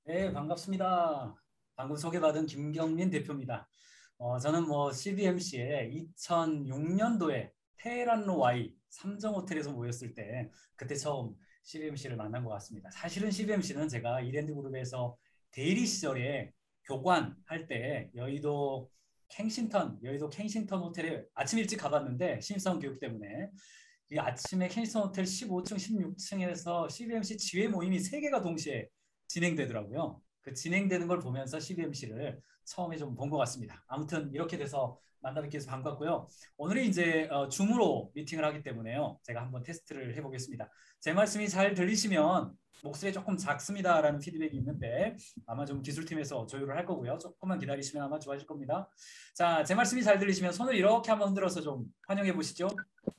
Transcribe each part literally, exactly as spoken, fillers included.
네, 반갑습니다. 방금 소개받은 김경민 대표입니다. 어, 저는 뭐 씨비엠씨에 이천육 년도에 테헤란로 Y 삼정 호텔에서 모였을 때 그때 처음 씨비엠씨를 만난 것 같습니다. 사실은 씨비엠씨는 제가 이랜드 그룹에서 대리 시절에 교관할 때 여의도 캥싱턴, 여의도 캥싱턴 호텔에 아침 일찍 가봤는데 신입사원 교육 때문에 이 아침에 켄싱턴 호텔 십오 층, 십육 층에서 씨비엠씨 지회 모임이 세 개가 동시에 진행되더라고요. 그 진행되는 걸 보면서 씨비엠씨를 처음에 좀 본 것 같습니다. 아무튼 이렇게 돼서 만나 뵙게 해서 반갑고요. 오늘은 이제 어, 줌으로 미팅을 하기 때문에요. 제가 한번 테스트를 해보겠습니다. 제 말씀이 잘 들리시면 목소리 조금 작습니다라는 피드백이 있는데 아마 좀 기술팀에서 조율을 할 거고요. 조금만 기다리시면 아마 좋아질 겁니다. 자, 제 말씀이 잘 들리시면 손을 이렇게 한번 흔들어서 좀 환영해 보시죠.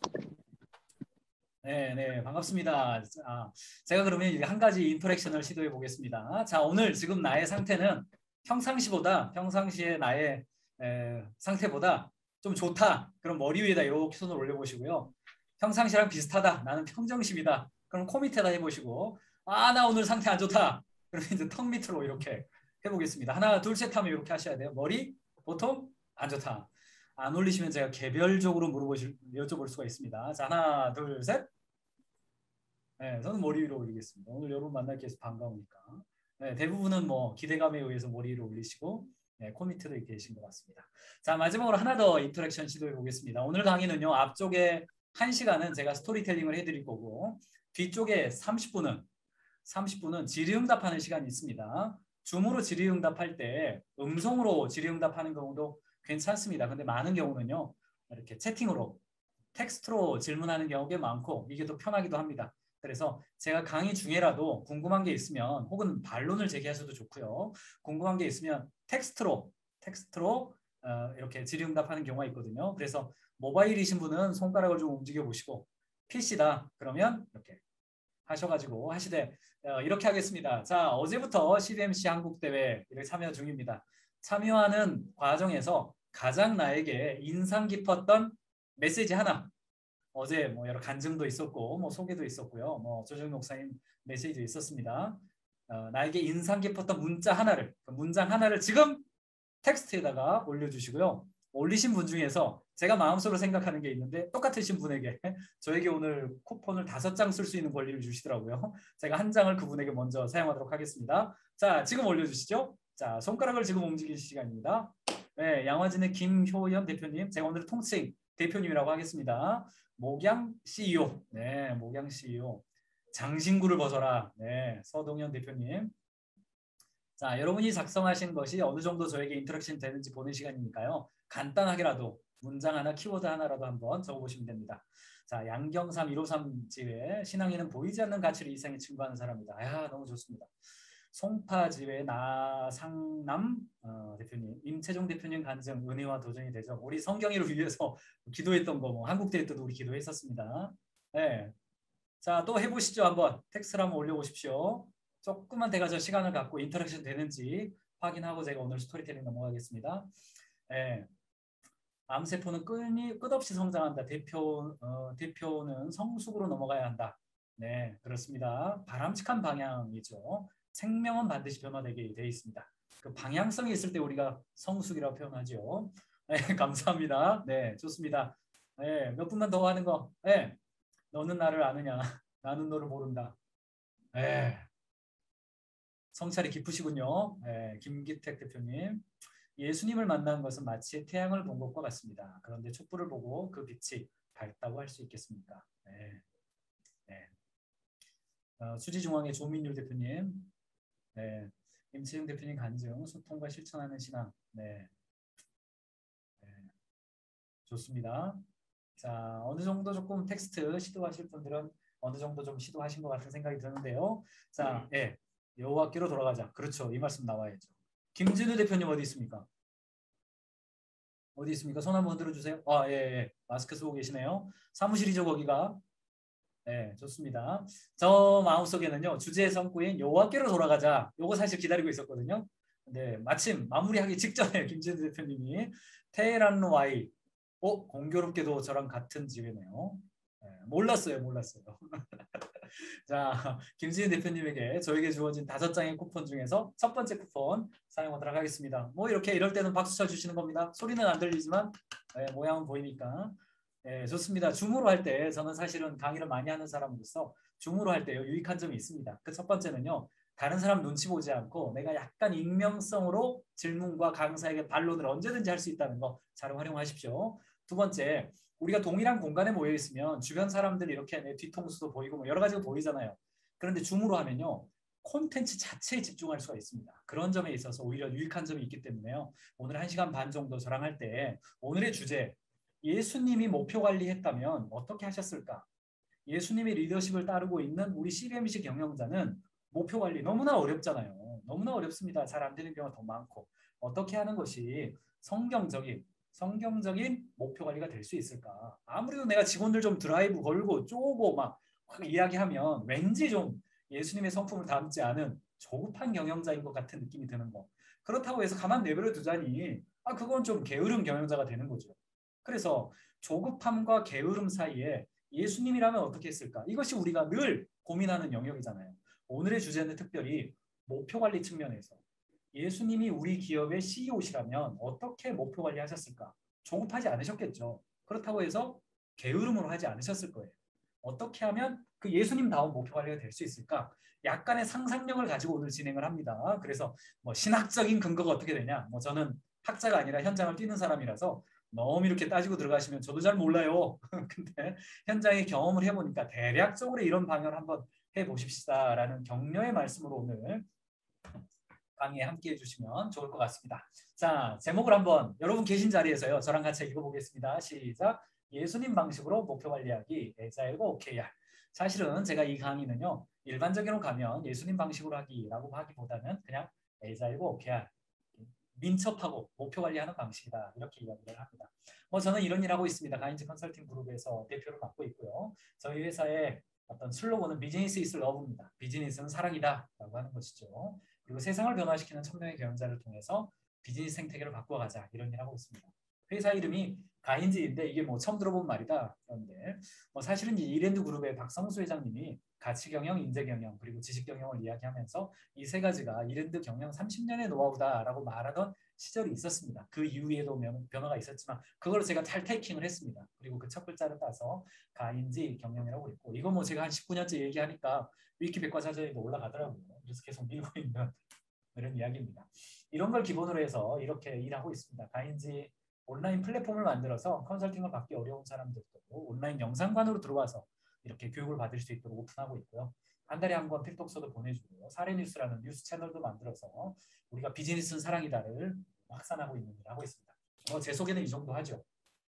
네, 네, 반갑습니다. 아, 제가 그러면 한 가지 인터랙션을 시도해 보겠습니다. 자, 오늘 지금 나의 상태는 평상시보다, 평상시의 나의 에, 상태보다 좀 좋다. 그럼 머리 위에다 이렇게 손을 올려보시고요. 평상시랑 비슷하다. 나는 평정심이다. 그럼 코 밑에다 해보시고, 아, 나 오늘 상태 안 좋다. 그러면 이제 턱 밑으로 이렇게 해보겠습니다. 하나, 둘, 셋 하면 이렇게 하셔야 돼요. 머리, 보통 안 좋다. 안 올리시면 제가 개별적으로 물어보실, 여쭤볼 수가 있습니다. 자, 하나, 둘, 셋. 네, 저는 머리 위로 올리겠습니다. 오늘 여러분 만나게 해서 반가우니까. 네, 대부분은 뭐 기대감에 의해서 머리 위로 올리시고 네, 코 밑에도 계신 것 같습니다. 자, 마지막으로 하나 더 인터랙션 시도해 보겠습니다. 오늘 강의는요. 앞쪽에 한 시간은 제가 스토리텔링을 해드릴 거고 뒤쪽에 삼십 분은 삼십 분은 질의응답하는 시간이 있습니다. 줌으로 질의응답할 때 음성으로 질의응답하는 경우도 괜찮습니다. 근데 많은 경우는요. 이렇게 채팅으로 텍스트로 질문하는 경우가 많고 이게 더 편하기도 합니다. 그래서 제가 강의 중에라도 궁금한 게 있으면 혹은 반론을 제기하셔도 좋고요. 궁금한 게 있으면 텍스트로 텍스트로 어, 이렇게 질의응답하는 경우가 있거든요. 그래서 모바일이신 분은 손가락을 좀 움직여 보시고 피시다 그러면 이렇게 하셔가지고 하시되 어, 이렇게 하겠습니다. 자, 어제부터 씨비엠씨 한국대회에 참여 중입니다. 참여하는 과정에서 가장 나에게 인상 깊었던 메시지 하나, 어제 뭐 여러 간증도 있었고 뭐 소개도 있었고요. 뭐 조정 목사님 메시지도 있었습니다. 어, 나에게 인상 깊었던 문자 하나를, 그 문장 하나를 지금 텍스트에다가 올려주시고요. 올리신 분 중에서 제가 마음속으로 생각하는 게 있는데 똑같으신 분에게 저에게 오늘 쿠폰을 다섯 장 쓸 수 있는 권리를 주시더라고요. 제가 한 장을 그분에게 먼저 사용하도록 하겠습니다. 자, 지금 올려주시죠. 자, 손가락을 지금 움직일 시간입니다. 네, 양화진의 김효연 대표님, 제가 오늘 통칭 대표님이라고 하겠습니다. 목양 씨이오, 네, 목양 씨이오. 장신구를 벗어라, 네, 서동현 대표님. 자, 여러분이 작성하신 것이 어느 정도 저에게 인터랙션 되는지 보는 시간이니까요. 간단하게라도 문장 하나, 키워드 하나라도 한번 적어보시면 됩니다. 자, 양경삼 일오삼 지회 신앙인은 보이지 않는 가치를 이생에 증거하는 사람이다. 아, 너무 좋습니다. 송파지회 나상남 어, 대표님, 임채종 대표님 간증 은혜와 도전이 되죠. 우리 성경이를 위해서 기도했던 거, 뭐 한국대회 때도 우리 기도했었습니다. 네, 자, 또 해보시죠. 한번 텍스트를 한번 올려보십시오. 조금만 제가 저 시간을 갖고 인터랙션 되는지 확인하고 제가 오늘 스토리텔링 넘어가겠습니다. 네, 암세포는 끈이, 끝없이 성장한다. 대표, 어, 대표는 성숙으로 넘어가야 한다. 네, 그렇습니다. 바람직한 방향이죠. 생명은 반드시 변화되게 되어 있습니다. 그 방향성이 있을 때 우리가 성숙이라고 표현하죠. 네, 감사합니다. 네, 좋습니다. 네, 몇 분만 더 하는 거. 네, 너는 나를 아느냐? 나는 너를 모른다. 네, 성찰이 깊으시군요. 네, 김기택 대표님. 예수님을 만난 것은 마치 태양을 본 것과 같습니다. 그런데 촛불을 보고 그 빛이 밝다고 할 수 있겠습니까? 네, 네. 어, 수지중앙의 조민율 대표님, 네. 임채영 대표님 간증, 소통과 실천하는 신앙. 네, 네. 좋습니다. 자, 어느 정도 조금 텍스트 시도하실 분들은 어느 정도 좀 시도하신 것 같은 생각이 드는데요. 자, 예, 여호와께로 돌아가자. 그렇죠. 이 말씀 나와야죠. 김진우 대표님 어디 있습니까? 어디 있습니까? 손 한번 들어주세요. 아, 예, 예. 마스크 쓰고 계시네요. 사무실이죠, 거기가. 네, 좋습니다. 저 마음속에는요, 주제 성구인 여호와께로 돌아가자. 요거 사실 기다리고 있었거든요. 근데 마침 마무리하기 직전에 김진우 대표님이 테헤란로 와이, 어, 공교롭게도 저랑 같은 지회네요. 네, 몰랐어요, 몰랐어요. 자, 김지은 대표님에게 저에게 주어진 다섯 장의 쿠폰 중에서 첫 번째 쿠폰 사용하도록 하겠습니다. 뭐 이렇게 이럴 때는 박수 쳐주시는 겁니다. 소리는 안 들리지만 네, 모양은 보이니까. 네, 좋습니다. 줌으로 할 때 저는 사실은 강의를 많이 하는 사람으로서 줌으로 할 때 유익한 점이 있습니다. 그 첫 번째는요. 다른 사람 눈치 보지 않고 내가 약간 익명성으로 질문과 강사에게 반론을 언제든지 할 수 있다는 거 잘 활용하십시오. 두 번째, 우리가 동일한 공간에 모여 있으면 주변 사람들 이렇게 내 뒤통수도 보이고 뭐 여러 가지가 보이잖아요. 그런데 줌으로 하면요. 콘텐츠 자체에 집중할 수가 있습니다. 그런 점에 있어서 오히려 유익한 점이 있기 때문에요. 오늘 한 시간 반 정도 저랑 할 때 오늘의 주제, 예수님이 목표 관리했다면 어떻게 하셨을까? 예수님의 리더십을 따르고 있는 우리 씨비엠씨 경영자는 목표 관리 너무나 어렵잖아요. 너무나 어렵습니다. 잘 안 되는 경우가 더 많고. 어떻게 하는 것이 성경적인 성경적인 목표 관리가 될 수 있을까? 아무래도 내가 직원들 좀 드라이브 걸고 쪼고 막 이야기하면 왠지 좀 예수님의 성품을 담지 않은 조급한 경영자인 것 같은 느낌이 드는 거. 그렇다고 해서 가만 내버려 두자니 아 그건 좀 게으른 경영자가 되는 거죠. 그래서 조급함과 게으름 사이에 예수님이라면 어떻게 했을까? 이것이 우리가 늘 고민하는 영역이잖아요. 오늘의 주제는 특별히 목표 관리 측면에서 예수님이 우리 기업의 씨이오시라면 어떻게 목표 관리하셨을까? 조급하지 않으셨겠죠. 그렇다고 해서 게으름으로 하지 않으셨을 거예요. 어떻게 하면 그 예수님다운 목표 관리가 될 수 있을까? 약간의 상상력을 가지고 오늘 진행을 합니다. 그래서 뭐 신학적인 근거가 어떻게 되냐? 뭐 저는 학자가 아니라 현장을 뛰는 사람이라서 너무 이렇게 따지고 들어가시면 저도 잘 몰라요. 근데 현장의 경험을 해보니까 대략적으로 이런 방향을 한번 해보십시다라는 격려의 말씀으로 오늘 강의에 함께 해주시면 좋을 것 같습니다. 자, 제목을 한번 여러분 계신 자리에서요. 저랑 같이 읽어보겠습니다. 시작. 예수님 방식으로 목표 관리하기 에자일과 오케이알. 사실은 제가 이 강의는요. 일반적으로 가면 예수님 방식으로 하기라고 하기보다는 그냥 에자일과 오케이알. 민첩하고 목표 관리하는 방식이다. 이렇게 이야기를 합니다. 뭐 저는 이런 일 하고 있습니다. 가인즈 컨설팅 그룹에서 대표를 맡고 있고요. 저희 회사의 어떤 슬로건은 비즈니스 이즈 러브입니다. 비즈니스는 사랑이다 라고 하는 것이죠. 그리고 세상을 변화시키는 천명의 경영자를 통해서 비즈니스 생태계를 바꿔가자 이런 일 하고 있습니다. 회사 이름이 가인즈인데 이게 뭐 처음 들어본 말이다. 그런데 뭐 사실은 이랜드 그룹의 박성수 회장님이 가치 경영, 인재 경영, 그리고 지식 경영을 이야기하면서 이 세 가지가 이랜드 경영 삼십 년의 노하우다라고 말하던 시절이 있었습니다. 그 이후에도 변화가 있었지만 그걸 제가 탈테이킹을 했습니다. 그리고 그 첫 글자를 따서 가인지 경영이라고 했고 이거 뭐 제가 한 십구 년째 얘기하니까 위키백과사전에도 올라가더라고요. 그래서 계속 밀고 있는 그런 이야기입니다. 이런 걸 기본으로 해서 이렇게 일하고 있습니다. 가인지 온라인 플랫폼을 만들어서 컨설팅을 받기 어려운 사람들도 온라인 영상관으로 들어와서 이렇게 교육을 받을 수 있도록 오픈하고 있고요. 한 달에 한 권 필독서도 보내주고요. 사례뉴스라는 뉴스 채널도 만들어서 우리가 비즈니스는 사랑이다를 확산하고 있는 일을 하고 있습니다. 뭐 제 소개는 이 정도 하죠.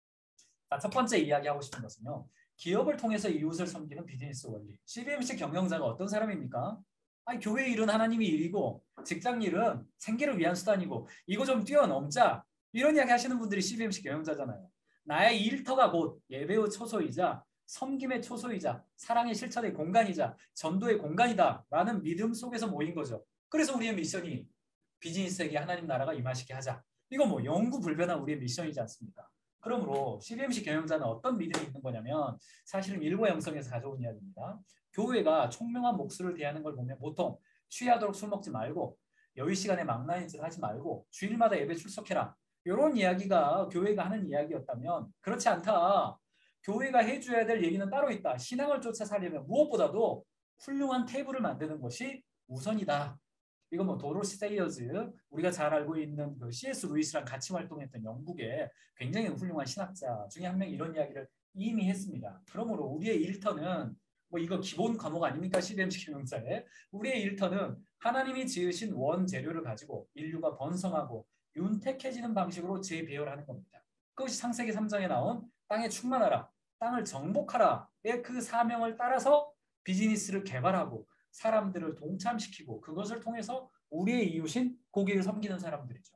자, 첫 번째 이야기하고 싶은 것은요. 기업을 통해서 이웃을 섬기는 비즈니스 원리. 씨비엠씨 경영자가 어떤 사람입니까? 아니, 교회 일은 하나님이 일이고 직장 일은 생계를 위한 수단이고 이거 좀 뛰어넘자. 이런 이야기 하시는 분들이 씨비엠씨 경영자잖아요. 나의 일터가 곧 예배의 초소이자 섬김의 초소이자 사랑의 실천의 공간이자 전도의 공간이다 라는 믿음 속에서 모인 거죠. 그래서 우리의 미션이 비즈니스에게 하나님 나라가 임하시게 하자. 이거 뭐 영구불변한 우리의 미션이지 않습니까? 그러므로 씨비엠씨 경영자는 어떤 믿음이 있는 거냐면 사실은 일과 영성에서 가져온 이야기입니다. 교회가 총명한 목수를 대하는 걸 보면 보통 취하도록 술 먹지 말고 여유 시간에 망나니 짓 하지 말고 주일마다 예배 출석해라. 이런 이야기가 교회가 하는 이야기였다면 그렇지 않다. 교회가 해줘야 될 얘기는 따로 있다. 신앙을 쫓아 살려면 무엇보다도 훌륭한 테이블을 만드는 것이 우선이다. 이거 뭐 도로시 세이어즈 우리가 잘 알고 있는 그 씨에스 루이스랑 같이 활동했던 영국의 굉장히 훌륭한 신학자 중에 한 명이 이런 이야기를 이미 했습니다. 그러므로 우리의 일터는 뭐 이거 기본 과목 아닙니까? 씨비엠씨 경영자에 우리의 일터는 하나님이 지으신 원재료를 가지고 인류가 번성하고 윤택해지는 방식으로 재배열하는 겁니다. 그것이 창세기 삼 장에 나온 땅에 충만하라, 땅을 정복하라의 그 사명을 따라서 비즈니스를 개발하고 사람들을 동참시키고 그것을 통해서 우리의 이웃인 고기를 섬기는 사람들이죠.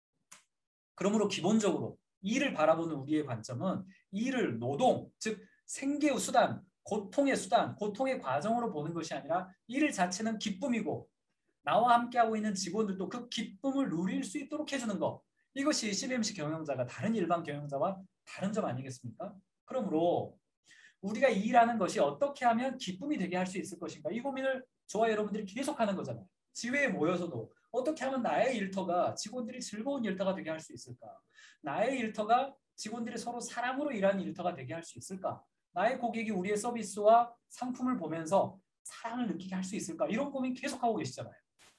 그러므로 기본적으로 일을 바라보는 우리의 관점은 일을 노동, 즉 생계의 수단, 고통의 수단, 고통의 과정으로 보는 것이 아니라 일 자체는 기쁨이고 나와 함께하고 있는 직원들도 그 기쁨을 누릴 수 있도록 해주는 것. 이것이 씨비엠씨 경영자가 다른 일반 경영자와 다른 점 아니겠습니까? 그러므로 우리가 이 일하는 것이 어떻게 하면 기쁨이 되게 할 수 있을 것인가? 이 고민을 저와 여러분들이 계속하는 거잖아요. 지회에 모여서도 어떻게 하면 나의 일터가 직원들이 즐거운 일터가 되게 할 수 있을까? 나의 일터가 직원들이 서로 사랑으로 일하는 일터가 되게 할 수 있을까? 나의 고객이 우리의 서비스와 상품을 보면서 사랑을 느끼게 할 수 있을까? 이런 고민 계속하고 계시잖아요.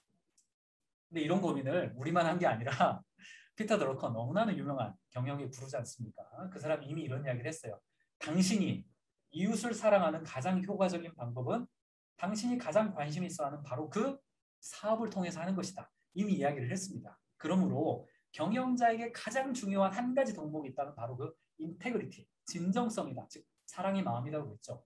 근데 이런 고민을 우리만 한 게 아니라 피터 드러커, 너무나는 유명한 경영의 구루지 않습니까? 그 사람이 이미 이런 이야기를 했어요. 당신이 이웃을 사랑하는 가장 효과적인 방법은 당신이 가장 관심 있어 하는 바로 그 사업을 통해서 하는 것이다. 이미 이야기를 했습니다. 그러므로 경영자에게 가장 중요한 한 가지 덕목이 있다면 바로 그 인테그리티, 진정성이다. 즉 사랑의 마음이라고 했죠.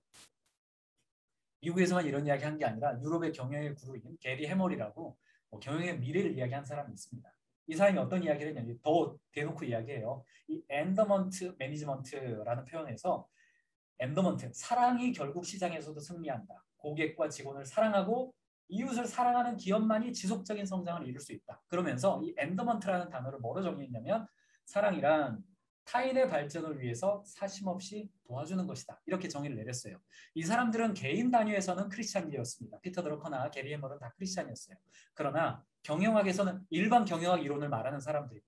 미국에서만 이런 이야기 한 게 아니라 유럽의 경영의 구루인 게리 해머리라고 뭐 경영의 미래를 이야기한 사람이 있습니다. 이 사람이 어떤 이야기를 했냐면 더 대놓고 이야기해요. 이 엔더먼트 매니지먼트라는 표현에서 엔더먼트, 사랑이 결국 시장에서도 승리한다. 고객과 직원을 사랑하고 이웃을 사랑하는 기업만이 지속적인 성장을 이룰 수 있다. 그러면서 이 엔더먼트라는 단어를 뭐로 정의했냐면 사랑이란 타인의 발전을 위해서 사심없이 도와주는 것이다. 이렇게 정의를 내렸어요. 이 사람들은 개인 단위에서는 크리스찬이었습니다. 피터 드러커나 게리 해머는 다 크리스찬이었어요. 그러나 경영학에서는 일반 경영학 이론을 말하는 사람들입니다.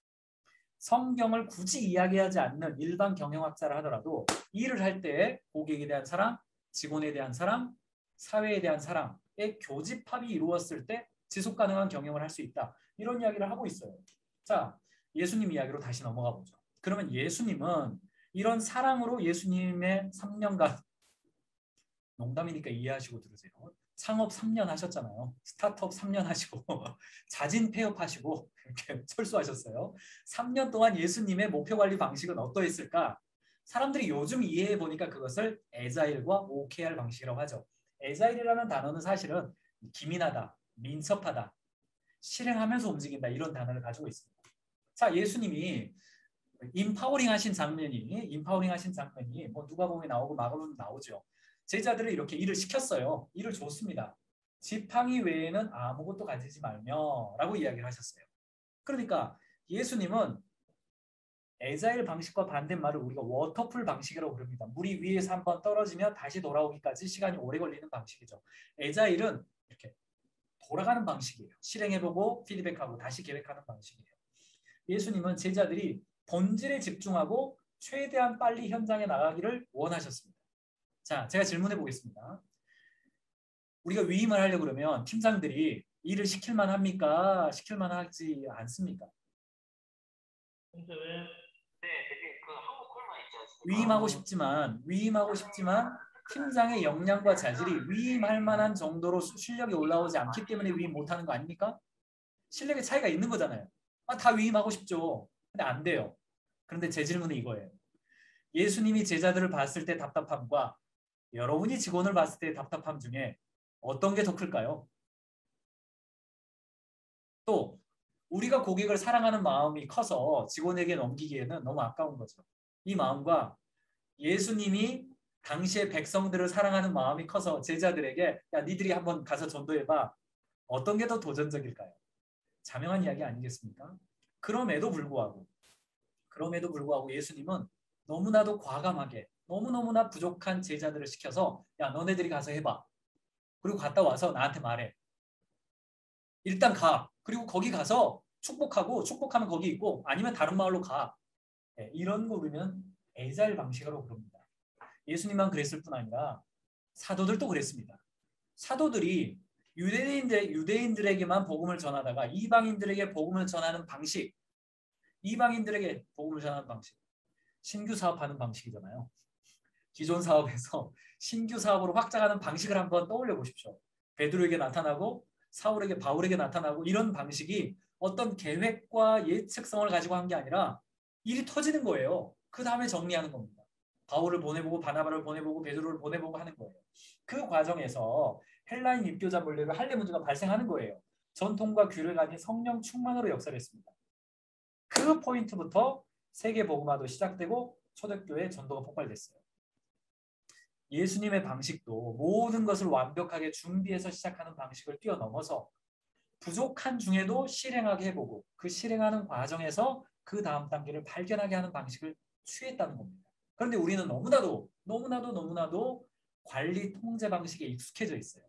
성경을 굳이 이야기하지 않는 일반 경영학자를 하더라도 일을 할 때 고객에 대한 사랑, 직원에 대한 사랑, 사회에 대한 사랑의 교집합이 이루었을 때 지속 가능한 경영을 할 수 있다. 이런 이야기를 하고 있어요. 자, 예수님 이야기로 다시 넘어가 보죠. 그러면 예수님은 이런 사랑으로 예수님의 삼 년간, 농담이니까 이해하시고 들으세요. 창업 삼 년 하셨잖아요. 스타트업 삼 년 하시고 자진 폐업하시고 이렇게 철수하셨어요. 삼 년 동안 예수님의 목표 관리 방식은 어떠했을까? 사람들이 요즘 이해해 보니까 그것을 에자일과 오케이알 방식이라고 하죠. 에자일이라는 단어는 사실은 기민하다, 민첩하다, 실행하면서 움직인다 이런 단어를 가지고 있습니다. 자, 예수님이 인파워링 하신 장면이 인파워링 하신 장면이 뭐 누가복음에 나오고 마가복음에 나오죠. 제자들을 이렇게 일을 시켰어요. 일을 줬습니다. 지팡이 외에는 아무것도 가지지 말며 라고 이야기를 하셨어요. 그러니까 예수님은 에자일 방식과 반대말을 우리가 워터풀 방식이라고 부릅니다. 물이 위에서 한번 떨어지면 다시 돌아오기까지 시간이 오래 걸리는 방식이죠. 에자일은 이렇게 돌아가는 방식이에요. 실행해보고 피드백하고 다시 계획하는 방식이에요. 예수님은 제자들이 본질에 집중하고 최대한 빨리 현장에 나가기를 원하셨습니다. 자, 제가 질문해 보겠습니다. 우리가 위임을 하려고 그러면 팀장들이 일을 시킬만 합니까? 시킬만 하지 않습니까? 위임하고 싶지만 위임하고 싶지만 팀장의 역량과 자질이 위임할 만한 정도로 실력이 올라오지 않기 때문에 위임 못하는 거 아닙니까? 실력의 차이가 있는 거잖아요. 아, 다 위임하고 싶죠. 근데 안 돼요. 그런데 제 질문은 이거예요. 예수님이 제자들을 봤을 때 답답함과 여러분이 직원을 봤을 때 답답함 중에 어떤 게 더 클까요? 또 우리가 고객을 사랑하는 마음이 커서 직원에게 넘기기에는 너무 아까운 거죠. 이 마음과 예수님이 당시의 백성들을 사랑하는 마음이 커서 제자들에게 야 니들이 한번 가서 전도해봐. 어떤 게 더 도전적일까요? 자명한 이야기 아니겠습니까? 그럼에도 불구하고 그럼에도 불구하고 예수님은 너무나도 과감하게 너무너무나 부족한 제자들을 시켜서 야 너네들이 가서 해봐. 그리고 갔다 와서 나한테 말해. 일단 가. 그리고 거기 가서 축복하고 축복하면 거기 있고 아니면 다른 마을로 가. 네, 이런 거 우리는 에자일 방식으로 부릅니다. 예수님만 그랬을 뿐 아니라 사도들도 그랬습니다. 사도들이 유대인들, 유대인들에게만 복음을 전하다가 이방인들에게 복음을 전하는 방식, 이방인들에게 복음을 전하는 방식, 신규 사업하는 방식이잖아요. 기존 사업에서 신규 사업으로 확장하는 방식을 한번 떠올려 보십시오. 베드로에게 나타나고 사울에게 바울에게 나타나고 이런 방식이 어떤 계획과 예측성을 가지고 한 게 아니라 일이 터지는 거예요. 그 다음에 정리하는 겁니다. 바울을 보내보고 바나바를 보내보고 베드로를 보내보고 하는 거예요. 그 과정에서 헬라인 입교자 물레로 할례 문제가 발생하는 거예요. 전통과 규례가 아닌 성령 충만으로 역사를 했습니다. 그 포인트부터 세계 복음화도 시작되고 초대교회 전도가 폭발됐어요. 예수님의 방식도 모든 것을 완벽하게 준비해서 시작하는 방식을 뛰어넘어서 부족한 중에도 실행하게 해보고 그 실행하는 과정에서 그 다음 단계를 발견하게 하는 방식을 취했다는 겁니다. 그런데 우리는 너무나도 너무나도 너무나도 관리 통제 방식에 익숙해져 있어요.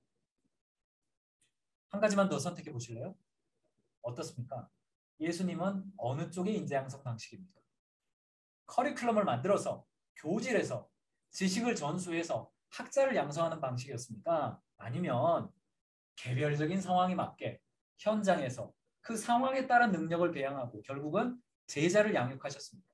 한 가지만 더 선택해 보실래요? 어떻습니까? 예수님은 어느 쪽의 인재 양성 방식입니까? 커리큘럼을 만들어서 교실에서 지식을 전수해서 학자를 양성하는 방식이었습니까? 아니면 개별적인 상황에 맞게 현장에서 그 상황에 따른 능력을 배양하고 결국은 제자를 양육하셨습니다.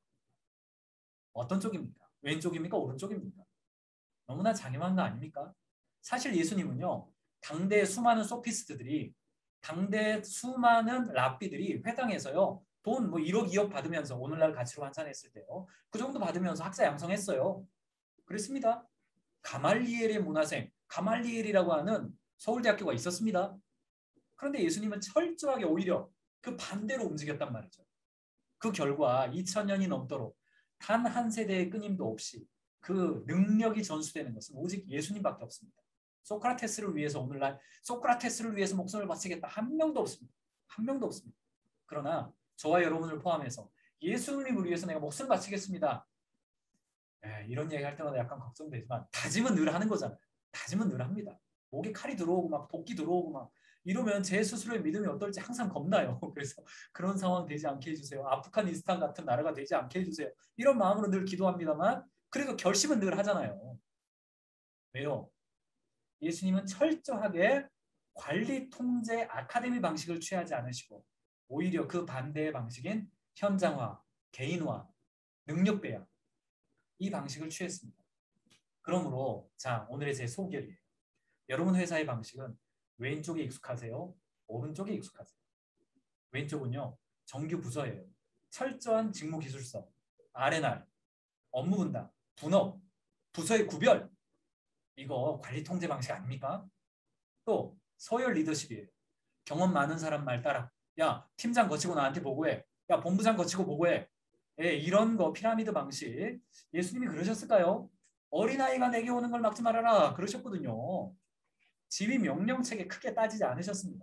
어떤 쪽입니까? 왼쪽입니까? 오른쪽입니까? 너무나 장엄한 거 아닙니까? 사실 예수님은요. 당대의 수많은 소피스트들이 당대 수많은 랍비들이 회당에서요. 돈 뭐 일억 이억 받으면서 오늘날 가치로 환산했을 때요. 그 정도 받으면서 학자 양성했어요. 그랬습니다. 가말리엘의 문화생, 가말리엘이라고 하는 서울대학교가 있었습니다. 그런데 예수님은 철저하게 오히려 그 반대로 움직였단 말이죠. 그 결과 이천 년이 넘도록 단 한 세대의 끊임도 없이 그 능력이 전수되는 것은 오직 예수님밖에 없습니다. 소크라테스를 위해서 오늘날 소크라테스를 위해서 목숨을 바치겠다 한 명도 없습니다. 한 명도 없습니다. 그러나 저와 여러분을 포함해서 예수님을 위해서 내가 목숨을 바치겠습니다. 에, 이런 얘기 할 때마다 약간 걱정되지만 다짐은 늘 하는 거잖아요. 다짐은 늘 합니다. 목에 칼이 들어오고 막 도끼 들어오고 막 이러면 제 스스로의 믿음이 어떨지 항상 겁나요. 그래서 그런 상황 되지 않게 해주세요. 아프가니스탄 같은 나라가 되지 않게 해주세요. 이런 마음으로 늘 기도합니다만 그래도 결심은 늘 하잖아요. 왜요? 예수님은 철저하게 관리 통제 아카데미 방식을 취하지 않으시고 오히려 그 반대의 방식인 현장화, 개인화, 능력 배양 이 방식을 취했습니다. 그러므로 자 오늘의 제 소결이에요. 여러분 회사의 방식은 왼쪽에 익숙하세요? 오른쪽에 익숙하세요? 왼쪽은요. 정규 부서예요. 철저한 직무기술서, 알앤알, 업무 분담, 분업, 부서의 구별 이거 관리 통제 방식 아닙니까? 또 서열 리더십이에요. 경험 많은 사람 말 따라. 야 팀장 거치고 나한테 보고해. 야 본부장 거치고 보고해. 예, 이런 거 피라미드 방식. 예수님이 그러셨을까요? 어린아이가 내게 오는 걸 막지 말아라. 그러셨거든요. 지휘 명령책에 크게 따지지 않으셨습니다.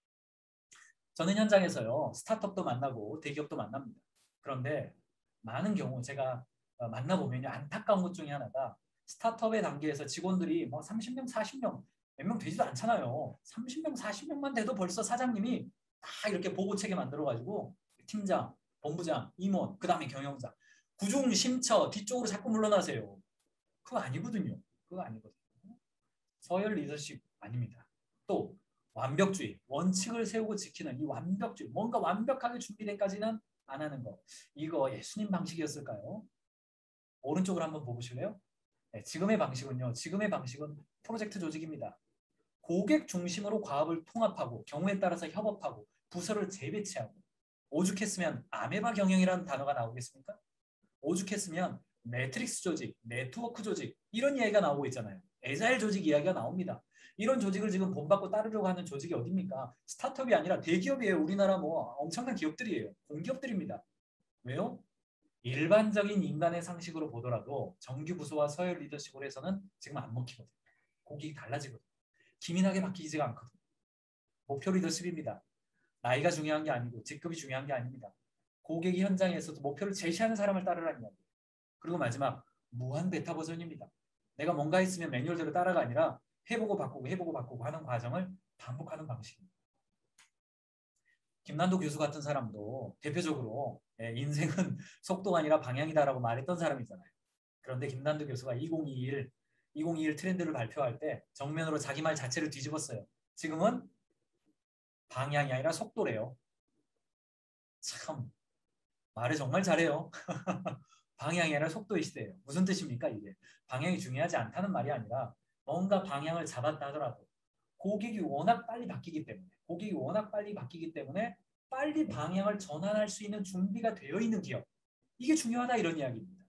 저는 현장에서요. 스타트업도 만나고 대기업도 만납니다. 그런데 많은 경우 제가 만나보면 안타까운 것 중에 하나가 스타트업의 단계에서 직원들이 뭐 삼십 명, 사십 명 몇 명 되지도 않잖아요. 삼십 명, 사십 명만 돼도 벌써 사장님이 다 이렇게 보고체계 만들어가지고 팀장, 본부장, 임원, 그 다음에 경영자 구중, 심처 뒤쪽으로 자꾸 물러나세요. 그거 아니거든요. 그거 아니거든요. 서열 리더십 아닙니다. 또 완벽주의, 원칙을 세우고 지키는 이 완벽주의, 뭔가 완벽하게 준비된까지는 안 하는 거. 이거 예수님 방식이었을까요? 오른쪽으로 한번 보실래요? 네, 지금의 방식은요. 지금의 방식은 프로젝트 조직입니다. 고객 중심으로 과업을 통합하고 경우에 따라서 협업하고 부서를 재배치하고 오죽했으면 아메바 경영이라는 단어가 나오겠습니까? 오죽했으면 매트릭스 조직, 네트워크 조직 이런 이야기가 나오고 있잖아요. 에자일 조직 이야기가 나옵니다. 이런 조직을 지금 본받고 따르려고 하는 조직이 어딥니까? 스타트업이 아니라 대기업이에요. 우리나라 뭐 엄청난 기업들이에요. 공기업들입니다. 왜요? 일반적인 인간의 상식으로 보더라도 정규 부서와 서열 리더십으로 해서는 지금 안 먹히거든요. 고객이 달라지거든요. 기민하게 바뀌지가 않거든요. 목표 리더십입니다. 나이가 중요한 게 아니고 직급이 중요한 게 아닙니다. 고객이 현장에서도 목표를 제시하는 사람을 따르라는 이야기. 그리고 마지막 무한 베타 버전입니다. 내가 뭔가 있으면 매뉴얼대로 따라가 아니라 해보고 바꾸고 해보고 바꾸고 하는 과정을 반복하는 방식입니다. 김난도 교수 같은 사람도 대표적으로 인생은 속도가 아니라 방향이다라고 말했던 사람이잖아요. 그런데 김난도 교수가 이천이십일, 이천이십일 트렌드를 발표할 때 정면으로 자기 말 자체를 뒤집었어요. 지금은 방향이 아니라 속도래요. 참 말을 정말 잘해요. 방향이 아니라 속도의 시대예요. 무슨 뜻입니까 이게? 방향이 중요하지 않다는 말이 아니라 뭔가 방향을 잡았다 하더라도 고객이 워낙 빨리 바뀌기 때문에 고객이 워낙 빨리 바뀌기 때문에 빨리 방향을 전환할 수 있는 준비가 되어 있는 기업. 이게 중요하다 이런 이야기입니다.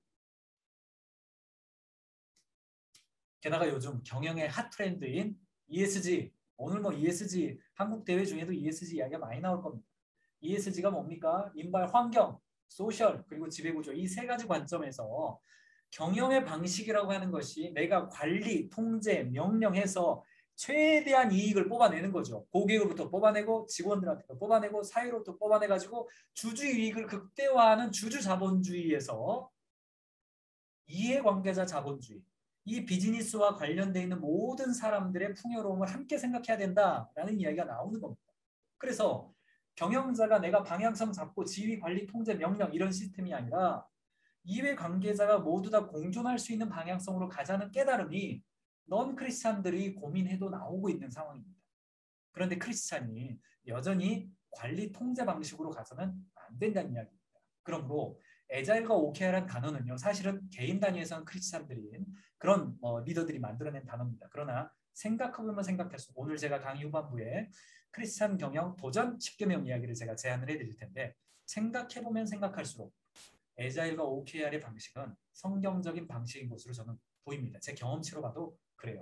게다가 요즘 경영의 핫 트렌드인 이에스지 오늘 뭐 이에스지 한국 대회 중에도 이에스지 이야기가 많이 나올 겁니다. 이에스지가 뭡니까? 인발 환경, 소셜 그리고 지배구조 이 세 가지 관점에서 경영의 방식이라고 하는 것이 내가 관리, 통제, 명령해서 최대한 이익을 뽑아내는 거죠. 고객으로부터 뽑아내고 직원들한테도 뽑아내고 사회로부터 뽑아내가지고 주주 이익을 극대화하는 주주 자본주의에서 이해관계자 자본주의, 이 비즈니스와 관련되어 있는 모든 사람들의 풍요로움을 함께 생각해야 된다라는 이야기가 나오는 겁니다. 그래서 경영자가 내가 방향성 잡고 지휘, 관리, 통제, 명령 이런 시스템이 아니라 이해 관계자가 모두 다 공존할 수 있는 방향성으로 가자는 깨달음이 넌 크리스찬들이 고민해도 나오고 있는 상황입니다. 그런데 크리스찬이 여전히 관리 통제 방식으로 가서는 안 된다는 이야기입니다. 그러므로 에자일과 오케이알이라는 단어는요, 사실은 개인 단위에서는 크리스찬들이 그런 어, 리더들이 만들어낸 단어입니다. 그러나 생각해보면 생각할수록 오늘 제가 강의 후반부에 크리스찬 경영 도전 십 계명 이야기를 제가 제안을 해드릴 텐데 생각해보면 생각할수록 에자일과 오케이알의 방식은 성경적인 방식인 것으로 저는 보입니다. 제 경험치로 봐도 그래요.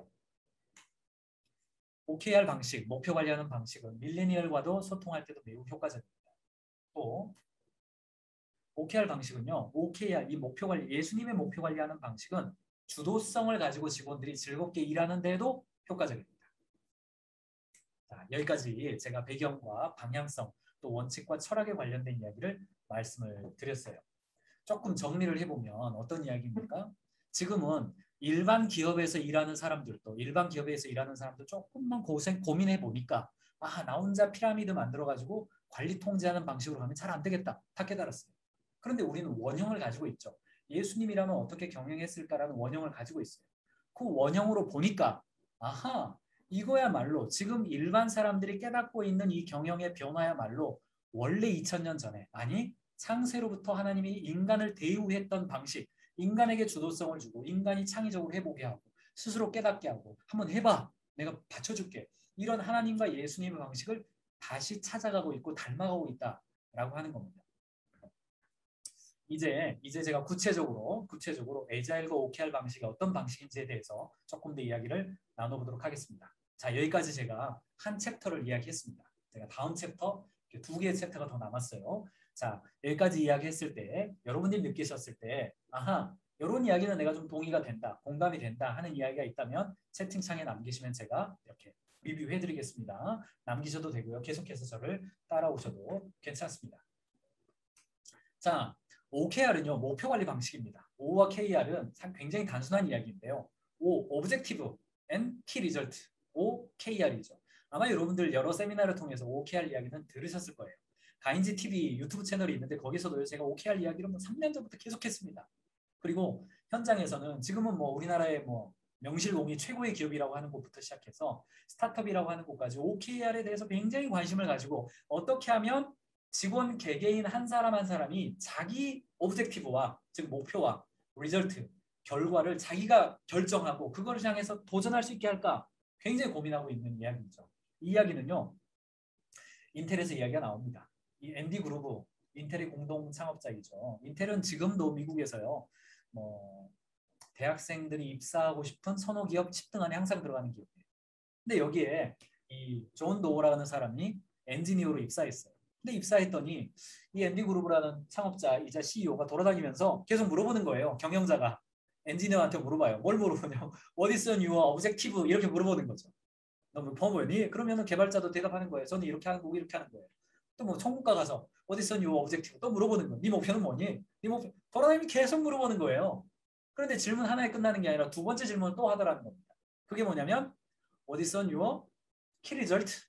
오케이알 방식, 목표 관리하는 방식은 밀레니얼과도 소통할 때도 매우 효과적입니다. 또 오케이알 방식은요, 오케이알, 이 목표 관리, 예수님의 목표 관리하는 방식은 주도성을 가지고 직원들이 즐겁게 일하는 데에도 효과적입니다. 자, 여기까지 제가 배경과 방향성, 또 원칙과 철학에 관련된 이야기를 말씀을 드렸어요. 조금 정리를 해보면 어떤 이야기입니까? 지금은 일반 기업에서 일하는 사람들도, 일반 기업에서 일하는 사람도 조금만 고생, 고민해 보니까 아, 나 혼자 피라미드 만들어가지고 관리 통제하는 방식으로 가면 잘 안 되겠다. 다 깨달았어요. 그런데 우리는 원형을 가지고 있죠. 예수님이라면 어떻게 경영했을까라는 원형을 가지고 있어요. 그 원형으로 보니까 아하, 이거야말로 지금 일반 사람들이 깨닫고 있는 이 경영의 변화야말로 원래 이천 년 전에, 아니 창세로부터 하나님이 인간을 대우했던 방식, 인간에게 주도성을 주고 인간이 창의적으로 해보게 하고 스스로 깨닫게 하고 한번 해봐, 내가 받쳐줄게, 이런 하나님과 예수님의 방식을 다시 찾아가고 있고 닮아가고 있다라고 하는 겁니다. 이제 이제 제가 구체적으로 구체적으로 에자일과 오케이알 방식이 어떤 방식인지에 대해서 조금 더 이야기를 나눠보도록 하겠습니다. 자, 여기까지 제가 한 챕터를 이야기했습니다. 제가 다음 챕터 두 개의 챕터가 더 남았어요. 자, 여기까지 이야기했을 때 여러분들이 느끼셨을 때 아하, 이런 이야기는 내가 좀 동의가 된다, 공감이 된다 하는 이야기가 있다면 채팅창에 남기시면 제가 이렇게 리뷰해드리겠습니다. 남기셔도 되고요. 계속해서 저를 따라오셔도 괜찮습니다. 자, 오케이알은요, 목표 관리 방식입니다. O와 케이알은 굉장히 단순한 이야기인데요. O, Objective and Key Result, O, 케이알이죠. 아마 여러분들 여러 세미나를 통해서 오케이알 이야기는 들으셨을 거예요. 가인지 티비 유튜브 채널이 있는데 거기서도 제가 오케이알 이야기를 뭐 삼 년 전부터 계속했습니다. 그리고 현장에서는 지금은 뭐 우리나라의 뭐 명실공히 최고의 기업이라고 하는 곳부터 시작해서 스타트업이라고 하는 곳까지 오케이알에 대해서 굉장히 관심을 가지고 어떻게 하면 직원 개개인 한 사람 한 사람이 자기 오브젝티브와, 즉 목표와 리절트, 결과를 자기가 결정하고 그걸 향해서 도전할 수 있게 할까 굉장히 고민하고 있는 이야기죠. 이 이야기는요, 인텔에서 이야기가 나옵니다. 이 앤디 그루브, 인텔의 공동 창업자이죠. 인텔은 지금도 미국에서요, 뭐 대학생들이 입사하고 싶은 선호기업 십 등 안에 항상 들어가는 기업이에요. 근데 여기에 이 존 도어라는 사람이 엔지니어로 입사했어요. 근데 입사했더니 이 앤디 그루브라는 창업자이자 씨이오가 돌아다니면서 계속 물어보는 거예요. 경영자가 엔지니어한테 물어봐요. 뭘 물어보냐고. What is your objective? 이렇게 물어보는 거죠. 너 뭐 뭐니? 그러면 개발자도 대답하는 거예요. 저는 이렇게 하는 거고 이렇게 하는 거예요. 또 뭐 총무과 가서 What is your objective? 또 물어보는 거예요. 네 목표는 뭐니? 네 목표. 돌아다니면 계속 물어보는 거예요. 그런데 질문 하나에 끝나는 게 아니라 두 번째 질문을 또 하더라는 겁니다. 그게 뭐냐면 What is your key result?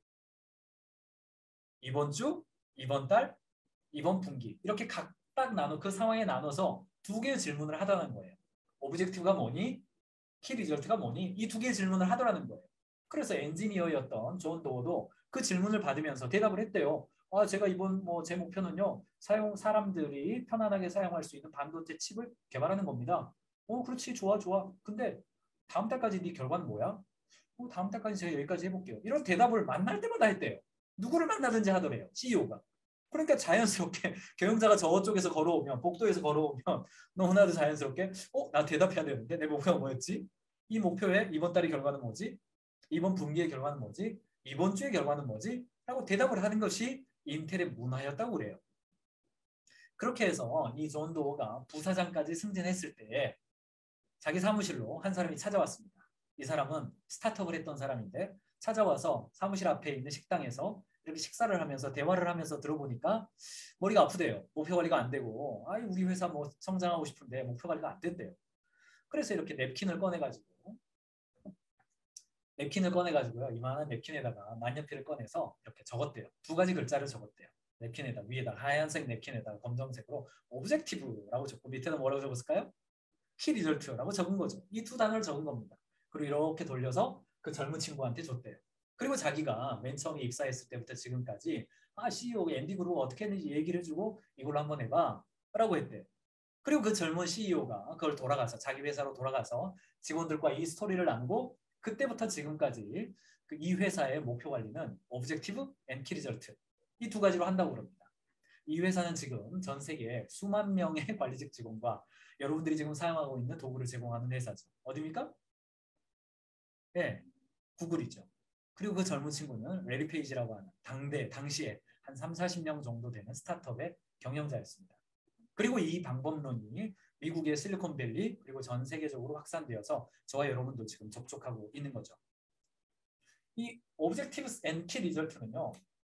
이번 주, 이번 달, 이번 분기 이렇게 각각 나눠 그 상황에 나눠서 두 개의 질문을 하더라는 거예요. 오브젝티브가 뭐니? 키 리절트가 뭐니? 이 두 개의 질문을 하더라는 거예요. 그래서 엔지니어였던 존 도어도 그 질문을 받으면서 대답을 했대요. 아, 제가 이번 뭐 제 목표는요, 사용 사람들이 편안하게 사용할 수 있는 반도체 칩을 개발하는 겁니다. 어, 그렇지, 좋아, 좋아. 근데 다음 달까지 네 결과는 뭐야? 어, 다음 달까지 제가 여기까지 해볼게요. 이런 대답을 만날 때마다 했대요. 누구를 만나든지 하더래요. 씨이오가. 그러니까 자연스럽게 경영자가 저쪽에서 걸어오면, 복도에서 걸어오면 너무나도 자연스럽게 어? 나 대답해야 되는데 내 목표가 뭐였지? 이 목표의 이번 달의 결과는 뭐지? 이번 분기의 결과는 뭐지? 이번 주의 결과는 뭐지? 라고 대답을 하는 것이 인텔의 문화였다고 그래요. 그렇게 해서 이 존 도어가 부사장까지 승진했을 때 자기 사무실로 한 사람이 찾아왔습니다. 이 사람은 스타트업을 했던 사람인데 찾아와서 사무실 앞에 있는 식당에서 이렇게 식사를 하면서 대화를 하면서 들어보니까 머리가 아프대요. 목표 관리가 안 되고, 아, 우리 회사 뭐 성장하고 싶은데 목표 관리가 안 된대요. 그래서 이렇게 냅킨을 꺼내가지고 냅킨을 꺼내가지고요. 이만한 냅킨에다가 만년필을 꺼내서 이렇게 적었대요. 두 가지 글자를 적었대요. 냅킨에다 위에다 하얀색 냅킨에다가 검정색으로 오브젝티브라고 적고 밑에는 뭐라고 적었을까요? 키 리절트라고 적은 거죠. 이 두 단어를 적은 겁니다. 그리고 이렇게 돌려서 그 젊은 친구한테 줬대요. 그리고 자기가 맨 처음에 입사했을 때부터 지금까지 아 씨이오 앤디 그룹 어떻게 했는지 얘기를 해주고 이걸로 한번 해봐 라고 했대요. 그리고 그 젊은 씨이오가 그걸 돌아가서 자기 회사로 돌아가서 직원들과 이 스토리를 나누고 그때부터 지금까지 그 이 회사의 목표 관리는 오브젝티브 앤 키 리절트 이 두 가지로 한다고 그럽니다. 이 회사는 지금 전 세계에 수만 명의 관리직 직원과 여러분들이 지금 사용하고 있는 도구를 제공하는 회사죠. 어디입니까? 네, 구글이죠. 그리고 그 젊은 친구는 레리 페이지라고 하는 당대, 당시에 한 삼, 사십 명 정도 되는 스타트업의 경영자였습니다. 그리고 이 방법론이 미국의 실리콘밸리 그리고 전 세계적으로 확산되어서 저와 여러분도 지금 접촉하고 있는 거죠. 이 Objectives and Key Result는요.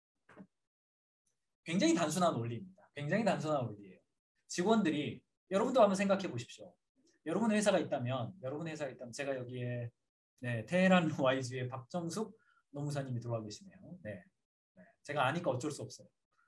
굉장히 단순한 원리입니다. 굉장히 단순한 원리예요. 직원들이 여러분도 한번 생각해 보십시오. 여러분 회사가 있다면 여러분 회사가 있다면 제가 여기에 네, 테헤란 와이즈의 박정숙 노무사님이 들어와 계시네요. 네, 네, 제가 아니까 어쩔 수 없어요.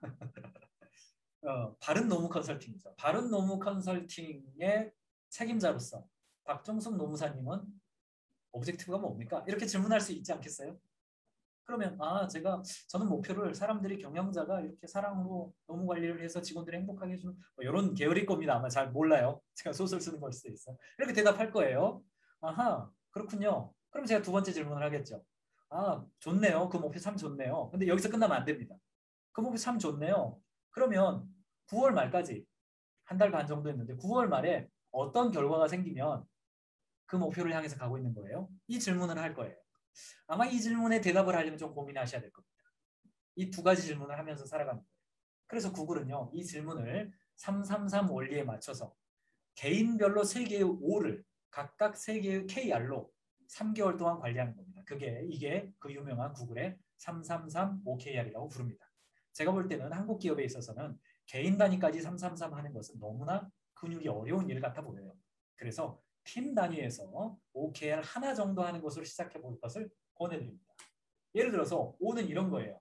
어, 바른 노무 컨설팅이죠. 바른 노무 컨설팅의 책임자로서 박정숙 노무사님은 오브젝티브가 뭡니까? 이렇게 질문할 수 있지 않겠어요? 그러면 아 제가 저는 목표를 사람들이 경영자가 이렇게 사랑으로 노무 관리를 해서 직원들을 행복하게 해주는 뭐 이런 계열일 겁니다. 아마 잘 몰라요. 제가 소설 쓰는 걸 수도 있어. 이렇게 대답할 거예요. 아하 그렇군요. 그럼 제가 두 번째 질문을 하겠죠. 아 좋네요. 그 목표 참 좋네요. 근데 여기서 끝나면 안 됩니다. 그 목표 참 좋네요. 그러면 구월 말까지 한 달 반 정도 했는데 구월 말에 어떤 결과가 생기면 그 목표를 향해서 가고 있는 거예요? 이 질문을 할 거예요. 아마 이 질문에 대답을 하려면 좀 고민하셔야 될 겁니다. 이 두 가지 질문을 하면서 살아가는 거예요. 그래서 구글은요. 이 질문을 삼삼삼 원리에 맞춰서 개인별로 세 개의 O를 각각 세 개의 케이알로 삼 개월 동안 관리하는 겁니다. 그게 이게 그 유명한 구글의 삼삼삼 오케이알이라고 부릅니다. 제가 볼 때는 한국 기업에 있어서는 개인 단위까지 삼삼삼 하는 것은 너무나 근육이 어려운 일 같아 보여요. 그래서 팀 단위에서 오케이알 하나 정도 하는 것으로 시작해 볼 것을 권해드립니다. 예를 들어서 O는 이런 거예요.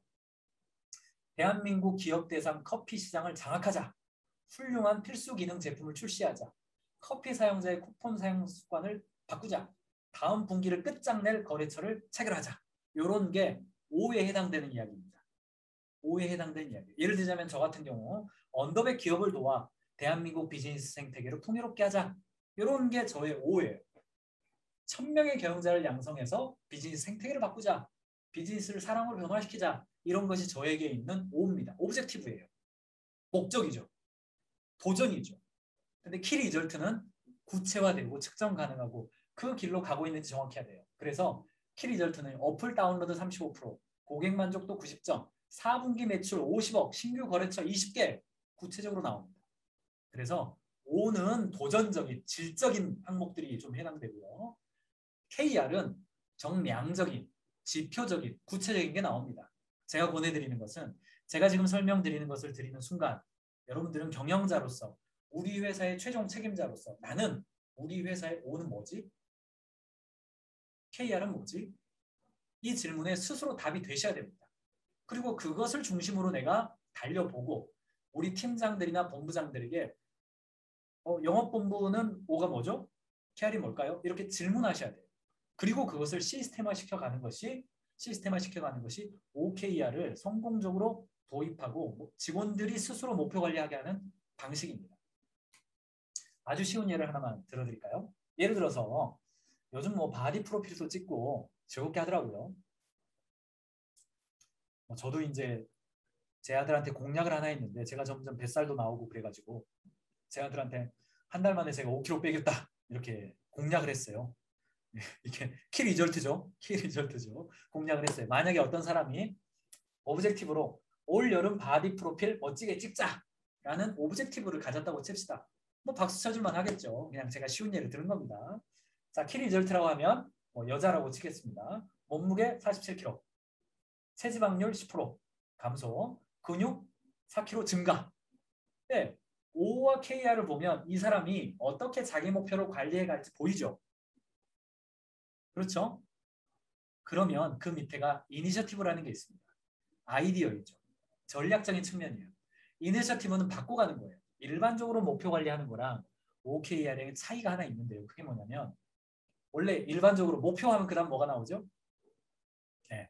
대한민국 기업 대상 커피 시장을 장악하자. 훌륭한 필수 기능 제품을 출시하자. 커피 사용자의 쿠폰 사용 습관을 바꾸자. 다음 분기를 끝장낼 거래처를 체결하자. 이런 게 O에 해당되는 이야기입니다. O에 해당되는 이야기. 예를 들자면 저 같은 경우 언더백 기업을 도와 대한민국 비즈니스 생태계를 풍요롭게 하자. 이런 게 저의 O예요. 천 명의 경영자를 양성해서 비즈니스 생태계를 바꾸자. 비즈니스를 사랑으로 변화시키자. 이런 것이 저에게 있는 O입니다. 오브젝티브예요. 목적이죠. 도전이죠. 근데 키 리절트는 구체화되고 측정 가능하고 그 길로 가고 있는지 정확히 해야 돼요. 그래서 키 리절트는 어플 다운로드 삼십오 퍼센트, 고객 만족도 구십 점, 사 분기 매출 오십억, 신규 거래처 이십 개 구체적으로 나옵니다. 그래서 O는 도전적인, 질적인 항목들이 좀 해당되고요. 케이알은 정량적인, 지표적인, 구체적인 게 나옵니다. 제가 보내드리는 것은 제가 지금 설명드리는 것을 드리는 순간 여러분들은 경영자로서 우리 회사의 최종 책임자로서 나는 우리 회사의 O는 뭐지? 케이알은 뭐지? 이 질문에 스스로 답이 되셔야 됩니다. 그리고 그것을 중심으로 내가 달려보고 우리 팀장들이나 본부장들에게 어, 영업본부는 O가 뭐죠? 케이알이 뭘까요? 이렇게 질문하셔야 돼요. 그리고 그것을 시스템화 시켜가는 것이 시스템화 시켜가는 것이 오케이알을 성공적으로 도입하고 직원들이 스스로 목표 관리하게 하는 방식입니다. 아주 쉬운 예를 하나만 들어드릴까요? 예를 들어서 요즘 뭐 바디 프로필도 찍고 즐겁게 하더라고요. 뭐 저도 이제 제 아들한테 공약을 하나 했는데 제가 점점 뱃살도 나오고 그래가지고 제 아들한테 한 달 만에 제가 오 킬로그램 빼겠다 이렇게 공약을 했어요. 이게 키 리절트죠. 키 리절트죠. 공약을 했어요. 만약에 어떤 사람이 오브젝티브로 올 여름 바디 프로필 멋지게 찍자라는 오브젝티브를 가졌다고 칩시다. 뭐 박수 쳐줄만 하겠죠. 그냥 제가 쉬운 예를 들은 겁니다. 자, 키 리절트라고 하면 뭐 여자라고 치겠습니다. 몸무게 사십칠 킬로그램, 체지방률 십 퍼센트, 감소, 근육 사 킬로그램 증가. 네, O와 케이알을 보면 이 사람이 어떻게 자기 목표를 관리해 갈지 보이죠. 그렇죠? 그러면 그 밑에가 이니셔티브라는 게 있습니다. 아이디어이죠. 전략적인 측면이에요. 이니셔티브는 바꿔가는 거예요. 일반적으로 목표 관리하는 거랑 오케이알의 차이가 하나 있는데요. 그게 뭐냐면 원래 일반적으로 목표하면 그 다음 뭐가 나오죠? 네.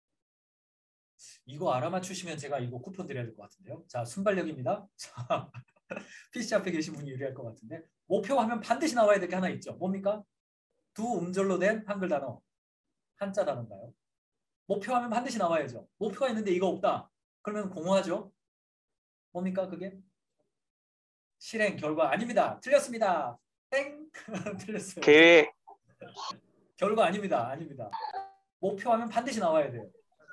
이거 알아맞추시면 제가 이거 쿠폰 드려야 될 것 같은데요. 자, 순발력입니다. 자, 피씨 앞에 계신 분이 유리할 것 같은데 목표하면 반드시 나와야 될 게 하나 있죠. 뭡니까? 두 음절로 된 한글 단어. 한자 단어인가요? 목표하면 반드시 나와야죠. 목표가 있는데 이거 없다. 그러면 공허하죠. 뭡니까 그게? 실행 결과 아닙니다. 틀렸습니다. 땡. 틀렸어요. 계획. 결과 아닙니다. 아닙니다. 목표하면 반드시 나와야 돼요.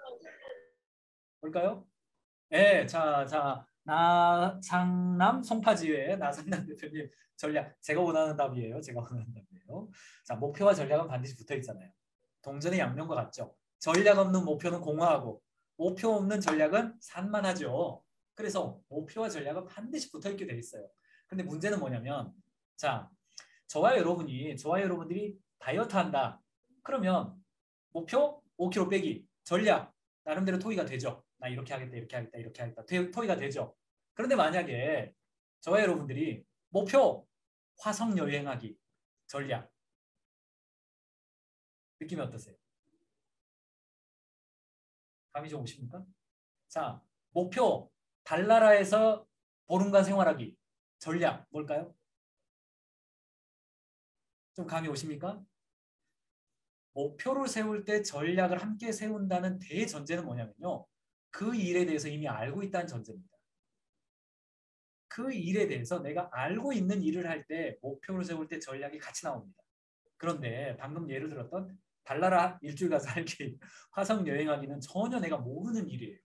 뭘까요? 네, 자, 자, 나상남 송파지회 나상남 대표님 전략 제가 원하는 답이에요. 제가 원하는 답이에요. 자, 목표와 전략은 반드시 붙어 있잖아요. 동전의 양면과 같죠. 전략 없는 목표는 공허하고 목표 없는 전략은 산만하죠. 그래서 목표와 전략은 반드시 붙어 있게 돼 있어요. 근데 문제는 뭐냐면 자, 저와 여러분이 저와 여러분들이 다이어트 한다. 그러면 목표 오 킬로그램 빼기 전략 나름대로 토의가 되죠. 나 이렇게 하겠다 이렇게 하겠다 이렇게 하겠다 토의가 되죠. 그런데 만약에 저와 여러분들이 목표 화성 여행하기 전략 느낌이 어떠세요? 감이 좀 오십니까? 자, 목표 달나라에서 보름간 생활하기 전략 뭘까요? 좀 감이 오십니까? 목표를 세울 때 전략을 함께 세운다는 대전제는 뭐냐면요. 그 일에 대해서 이미 알고 있다는 전제입니다. 그 일에 대해서 내가 알고 있는 일을 할 때 목표를 세울 때 전략이 같이 나옵니다. 그런데 방금 예를 들었던 달나라 일주일 가서 살기, 화성 여행하기는 전혀 내가 모르는 일이에요.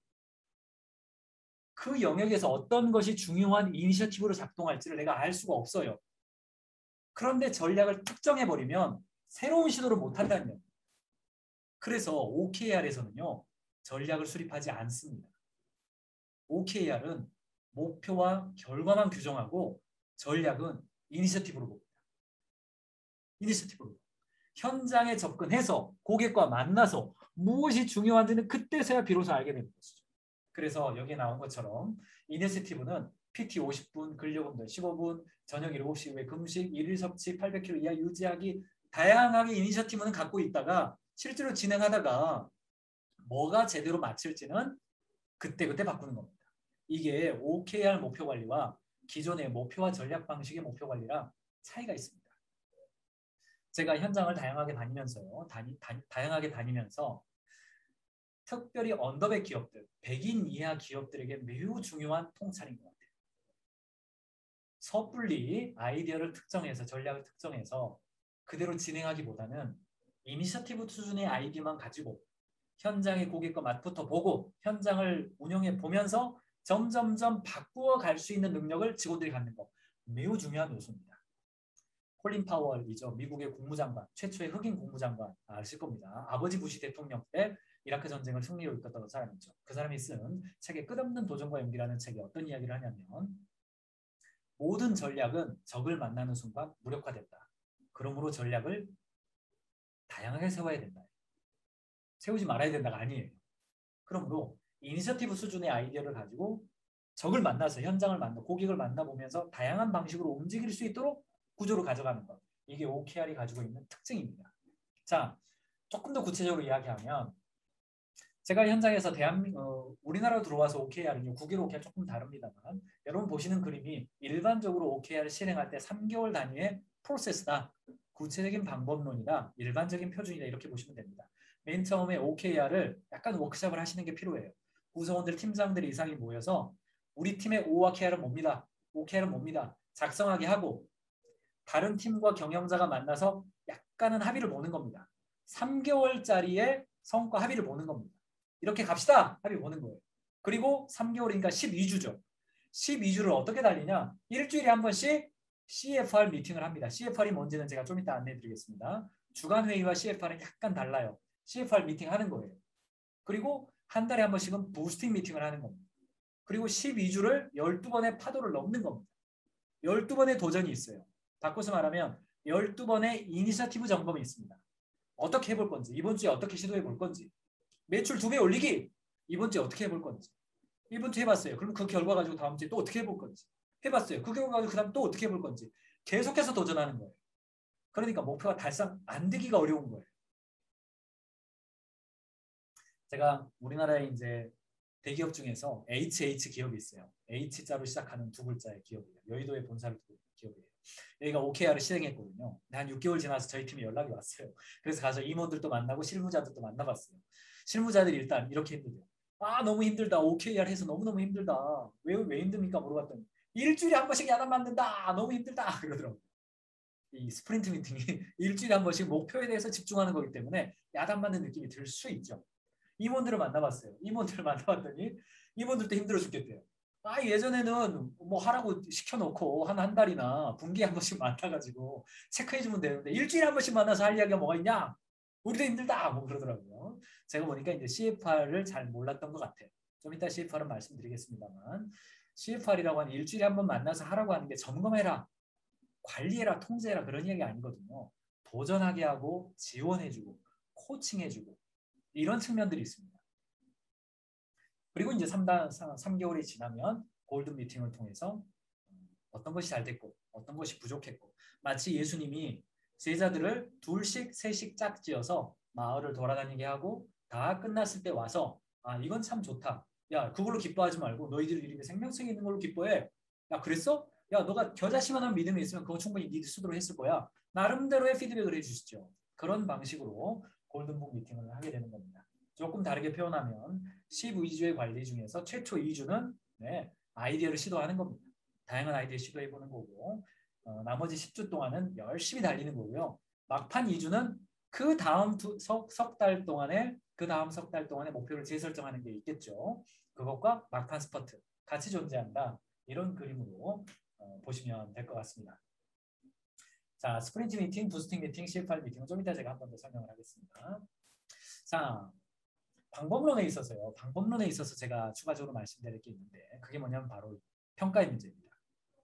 그 영역에서 어떤 것이 중요한 이니셔티브로 작동할지를 내가 알 수가 없어요. 그런데 전략을 특정해버리면 새로운 시도를 못한다는 거예요. 그래서 오케이알에서는요. 전략을 수립하지 않습니다. 오케이알은 목표와 결과만 규정하고 전략은 이니셔티브로 봅니다. 이니셔티브로. 현장에 접근해서 고객과 만나서 무엇이 중요한지는 그때서야 비로소 알게 되는 것이죠. 그래서 여기에 나온 것처럼 이니셔티브는 피티 오십 분, 근력운동 십오 분, 저녁 일곱 시 이후에 금식, 일일 섭취 팔백 킬로그램 이하 유지하기 다양하게 이니셔티브는 갖고 있다가 실제로 진행하다가 뭐가 제대로 맞출지는 그때그때 바꾸는 겁니다. 이게 오케이알 목표 관리와 기존의 목표와 전략 방식의 목표 관리랑 차이가 있습니다. 제가 현장을 다양하게 다니면서요. 다니, 다, 다양하게 다니면서 특별히 언더백 기업들, 백인 이하 기업들에게 매우 중요한 통찰인 것 같아요. 섣불리 아이디어를 특정해서 전략을 특정해서 그대로 진행하기보다는 이니셔티브 수준의 아이디어만 가지고 현장의 고객과 맛부터 보고 현장을 운영해 보면서 점점점 바꾸어 갈 수 있는 능력을 직원들이 갖는 것 매우 중요한 요소입니다. 콜린 파월이죠. 미국의 국무장관, 최초의 흑인 국무장관 아실 겁니다. 아버지 부시 대통령 때 이라크 전쟁을 승리로 이끌었던 사람이죠. 그 사람이 쓴 책의 끝없는 도전과 용기라는 책에 어떤 이야기를 하냐면 모든 전략은 적을 만나는 순간 무력화된다. 그러므로 전략을 다양하게 세워야 된다. 세우지 말아야 된다가 아니에요. 그러므로 이니셔티브 수준의 아이디어를 가지고 적을 만나서 현장을 만나 고객을 만나보면서 다양한 방식으로 움직일 수 있도록 구조를 가져가는 것. 이게 오케이알이 가지고 있는 특징입니다. 자, 조금 더 구체적으로 이야기하면 제가 현장에서 대한민국 어, 우리나라로 들어와서 오케이알은요. 국외 오케이알 조금 다릅니다만 여러분 보시는 그림이 일반적으로 오케이알을 실행할 때 삼 개월 단위의 프로세스다. 구체적인 방법론이다. 일반적인 표준이다. 이렇게 보시면 됩니다. 맨 처음에 오케이알을 약간 워크숍을 하시는 게 필요해요. 구성원들, 팀장들 이상이 모여서 우리 팀의 오케이알은 뭡니다. 오케이알은 뭡니다. 작성하게 하고 다른 팀과 경영자가 만나서 약간은 합의를 보는 겁니다. 삼 개월짜리의 성과 합의를 보는 겁니다. 이렇게 갑시다. 합의 보는 거예요. 그리고 삼 개월이니까 십이 주죠. 십이 주를 어떻게 달리냐. 일주일에 한 번씩 씨에프알 미팅을 합니다. 씨에프알이 뭔지는 제가 좀 이따 안내해 드리겠습니다. 주간회의와 씨에프알은 약간 달라요. 씨에프알 미팅 하는 거예요. 그리고 한 달에 한 번씩은 부스팅 미팅을 하는 겁니다. 그리고 십이 주를 열두 번의 파도를 넘는 겁니다. 열두 번의 도전이 있어요. 바꿔서 말하면 열두 번의 이니셔티브 점검이 있습니다. 어떻게 해볼 건지, 이번 주에 어떻게 시도해 볼 건지, 매출 두 배 올리기, 이번 주에 어떻게 해볼 건지. 이번 주 해봤어요. 그럼 그 결과 가지고 다음 주에 또 어떻게 해볼 건지. 해봤어요. 그 결과 가지고 그 다음 또 어떻게 해볼 건지. 계속해서 도전하는 거예요. 그러니까 목표가 달성 안 되기가 어려운 거예요. 제가 우리나라에 이제 대기업 중에서 에이치에이치 기업이 있어요. H자로 시작하는 두 글자의 기업이에요. 여의도에 본사를 두고 있는 기업이에요. 여기가 오케이아르을 실행했거든요. 한 육 개월 지나서 저희 팀에 연락이 왔어요. 그래서 가서 임원들도 만나고 실무자들도 만나봤어요. 실무자들이 일단 이렇게 힘들대요. 아 너무 힘들다. 오케이아르 해서 너무너무 힘들다. 왜, 왜 힘듭니까? 물어봤더니 일주일에 한 번씩 야단 맞는다. 너무 힘들다. 그러더라고요. 이 스프린트 미팅이 일주일에 한 번씩 목표에 대해서 집중하는 거기 때문에 야단 맞는 느낌이 들 수 있죠. 임원들을 만나봤어요. 임원들을 만나봤더니 임원들도 힘들어 죽겠대요. 아 예전에는 뭐 하라고 시켜놓고 한 한 달이나 분기에 한 번씩 만나가지고 체크해주면 되는데 일주일에 한 번씩 만나서 할 이야기가 뭐가 있냐? 우리도 힘들다 뭐 그러더라고요. 제가 보니까 이제 씨에프알을 잘 몰랐던 것 같아요. 좀 이따 씨에프알은 말씀드리겠습니다만 씨에프알이라고 하는 일주일에 한 번 만나서 하라고 하는 게 점검해라, 관리해라, 통제해라 그런 이야기 아니거든요. 도전하게 하고 지원해주고 코칭해주고 이런 측면들이 있습니다. 그리고 이제 삼 개월이 지나면 골든 미팅을 통해서 어떤 것이 잘 됐고 어떤 것이 부족했고 마치 예수님이 제자들을 둘씩 셋씩 짝지어서 마을을 돌아다니게 하고 다 끝났을 때 와서 아 이건 참 좋다. 야 그걸로 기뻐하지 말고 너희들 이름에 생명성이 있는 걸로 기뻐해. 야 그랬어? 야 너가 겨자씨만한 믿음이 있으면 그거 충분히 네 스스로 했을 거야. 나름대로의 피드백을 해주시죠. 그런 방식으로 골든북 미팅을 하게 되는 겁니다. 조금 다르게 표현하면 십이 주의 관리 중에서 최초 이 주는 네, 아이디어를 시도하는 겁니다. 다양한 아이디어 시도해보는 거고 어, 나머지 십 주 동안은 열심히 달리는 거고요. 막판 이 주는 그 다음 석 달 동안에 그 다음 석 달 동안에 목표를 재설정하는 게 있겠죠. 그것과 막판 스퍼트 같이 존재한다. 이런 그림으로 어, 보시면 될 것 같습니다. 자, 스프린트 미팅, 부스팅 미팅, 씨에프알 미팅은 좀 이따 제가 한 번 더 설명을 하겠습니다. 자, 방법론에 있어서요. 방법론에 있어서 제가 추가적으로 말씀드릴 게 있는데 그게 뭐냐면 바로 평가의 문제입니다.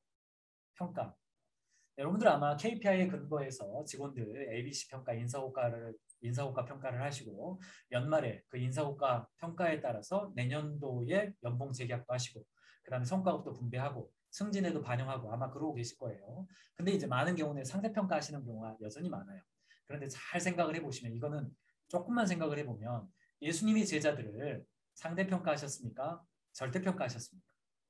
평가. 여러분들 아마 케이피아이에 근거해서 직원들 에이비씨 평가, 인사호가를 인사호가 평가를 하시고 연말에 그 인사호가 평가에 따라서 내년도에 연봉 재계약도 하시고 그다음에 성과급도 분배하고 승진에도 반영하고 아마 그러고 계실 거예요. 근데 이제 많은 경우는 상대평가 하시는 경우가 여전히 많아요. 그런데 잘 생각을 해보시면 이거는 조금만 생각을 해보면 예수님이 제자들을 상대평가 하셨습니까? 절대평가 하셨습니까?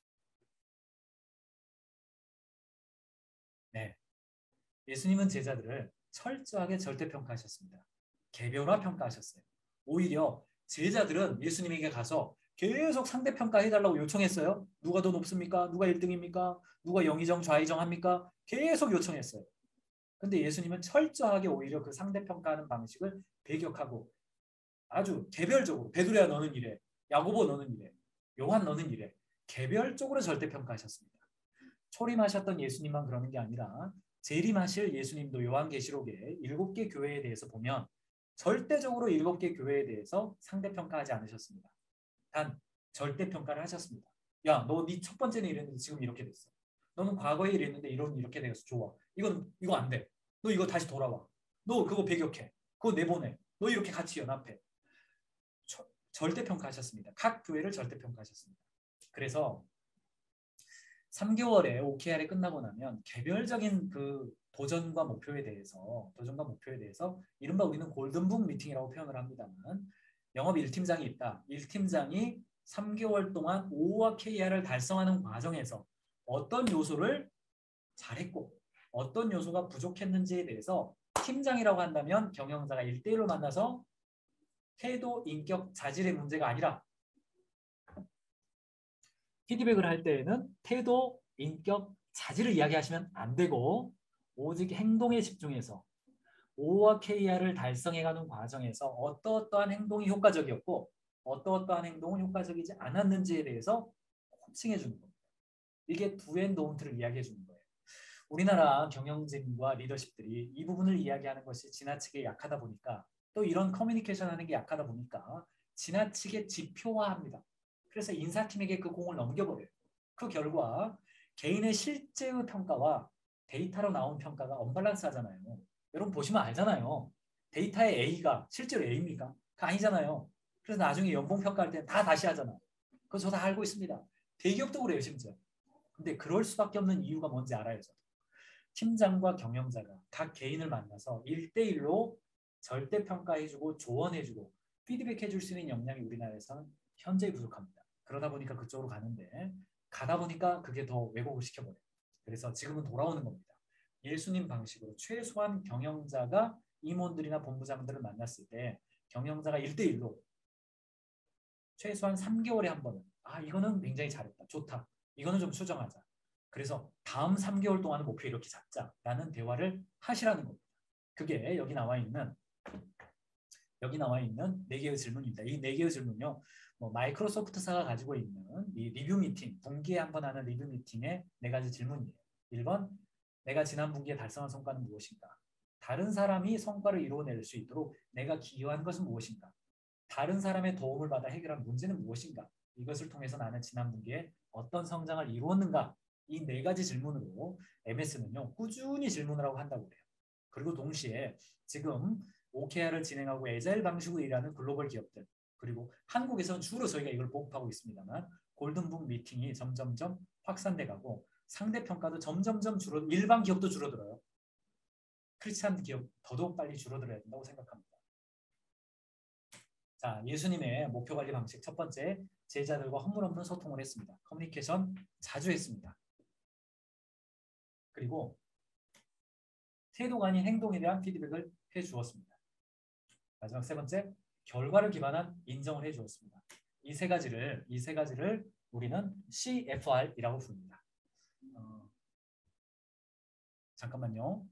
네. 예수님은 제자들을 철저하게 절대평가하셨습니다. 개별화 평가하셨어요. 오히려 제자들은 예수님에게 가서 계속 상대평가해달라고 요청했어요. 누가 더 높습니까? 누가 일 등입니까? 누가 영의정 좌의정 합니까? 계속 요청했어요. 근데 예수님은 철저하게 오히려 그 상대평가하는 방식을 배격하고 아주 개별적으로 베드로야 너는 이래, 야고보 너는 이래, 요한 너는 이래 개별적으로 절대평가하셨습니다. 초림하셨던 예수님만 그러는 게 아니라 재림하실 예수님도 요한계시록에 일곱 개 교회에 대해서 보면 절대적으로 일곱 개 교회에 대해서 상대평가하지 않으셨습니다. 단 절대평가를 하셨습니다. 야, 너 네 첫 번째는 이랬는데 지금 이렇게 됐어. 너는 과거에 이랬는데 이런 이렇게 돼서 좋아. 이건 이거 안 돼. 너 이거 다시 돌아와. 너 그거 배격해. 그거 내보내. 너 이렇게 같이 연합해. 저, 절대평가하셨습니다. 각 교회를 절대평가하셨습니다. 그래서 삼 개월에 오케이알이 끝나고 나면 개별적인 그 도전과 목표에 대해서 도전과 목표에 대해서 이른바 우리는 골든북 미팅이라고 표현을 합니다만 영업 일 팀장이 있다. 일 팀장이 삼 개월 동안 오와 케이알을 달성하는 과정에서 어떤 요소를 잘했고 어떤 요소가 부족했는지에 대해서 팀장이라고 한다면 경영자가 일 대일로 만나서 태도, 인격, 자질의 문제가 아니라 피드백을 할 때에는 태도, 인격, 자질을 이야기하시면 안 되고 오직 행동에 집중해서 오와 케이알을 달성해가는 과정에서 어떠어떠한 행동이 효과적이었고 어떠어떠한 행동은 효과적이지 않았는지에 대해서 코칭해 주는 겁니다. 이게 두앤도운트를 이야기해 주는 거예요. 우리나라 경영진과 리더십들이 이 부분을 이야기하는 것이 지나치게 약하다 보니까 또 이런 커뮤니케이션 하는 게 약하다 보니까 지나치게 지표화합니다. 그래서 인사팀에게 그 공을 넘겨버려요. 그 결과 개인의 실제의 평가와 데이터로 나온 평가가 언밸런스 하잖아요. 여러분 보시면 알잖아요. 데이터의 A가 실제로 A입니까? 그거 아니잖아요. 그래서 나중에 연봉 평가할 때는 다 다시 하잖아요. 그거 저 다 알고 있습니다. 대기업도 그래요, 심지어. 근데 그럴 수밖에 없는 이유가 뭔지 알아요, 저도. 팀장과 경영자가 각 개인을 만나서 일 대일로 절대평가해주고 조언해주고 피드백해줄 수 있는 역량이 우리나라에서는 현저히 부족합니다. 그러다 보니까 그쪽으로 가는데 가다 보니까 그게 더 왜곡을 시켜버려요. 그래서 지금은 돌아오는 겁니다. 예수님 방식으로 최소한 경영자가 임원들이나 본부장들을 만났을 때 경영자가 일 대일로 최소한 삼 개월에 한 번은 아 이거는 굉장히 잘했다. 좋다. 이거는 좀 수정하자. 그래서 다음 삼 개월 동안은 목표 이렇게 잡자라는 대화를 하시라는 겁니다. 그게 여기 나와 있는 여기 나와 있는 네 개의 질문입니다. 이 네 개의 질문요. 뭐 마이크로소프트사가 가지고 있는 이 리뷰 미팅, 분기에 한 번 하는 리뷰 미팅의 네 가지 질문이에요. 일 번, 내가 지난 분기에 달성한 성과는 무엇인가? 다른 사람이 성과를 이루어낼 수 있도록 내가 기여한 것은 무엇인가? 다른 사람의 도움을 받아 해결한 문제는 무엇인가? 이것을 통해서 나는 지난 분기에 어떤 성장을 이루었는가? 이 네 가지 질문으로 엠에스는요. 꾸준히 질문을 하고 한다고 그래요. 그리고 동시에 지금 오케이아르을 진행하고 에자일 방식으로 일하는 글로벌 기업들 그리고 한국에서는 주로 저희가 이걸 보급하고 있습니다만 골든북 미팅이 점점점 확산돼 가고 상대평가도 점점점 줄어 일반 기업도 줄어들어요. 크리스찬 기업 더더욱 빨리 줄어들어야 된다고 생각합니다. 자, 예수님의 목표 관리 방식 첫 번째, 제자들과 허물 없는 소통을 했습니다. 커뮤니케이션 자주 했습니다. 그리고 태도가 아닌 행동에 대한 피드백을 해주었습니다. 마지막 세 번째, 결과를 기반한 인정을 해주었습니다. 이 세 가지를 이 세 가지를 우리는 씨에프알이라고 부릅니다. 어, 잠깐만요.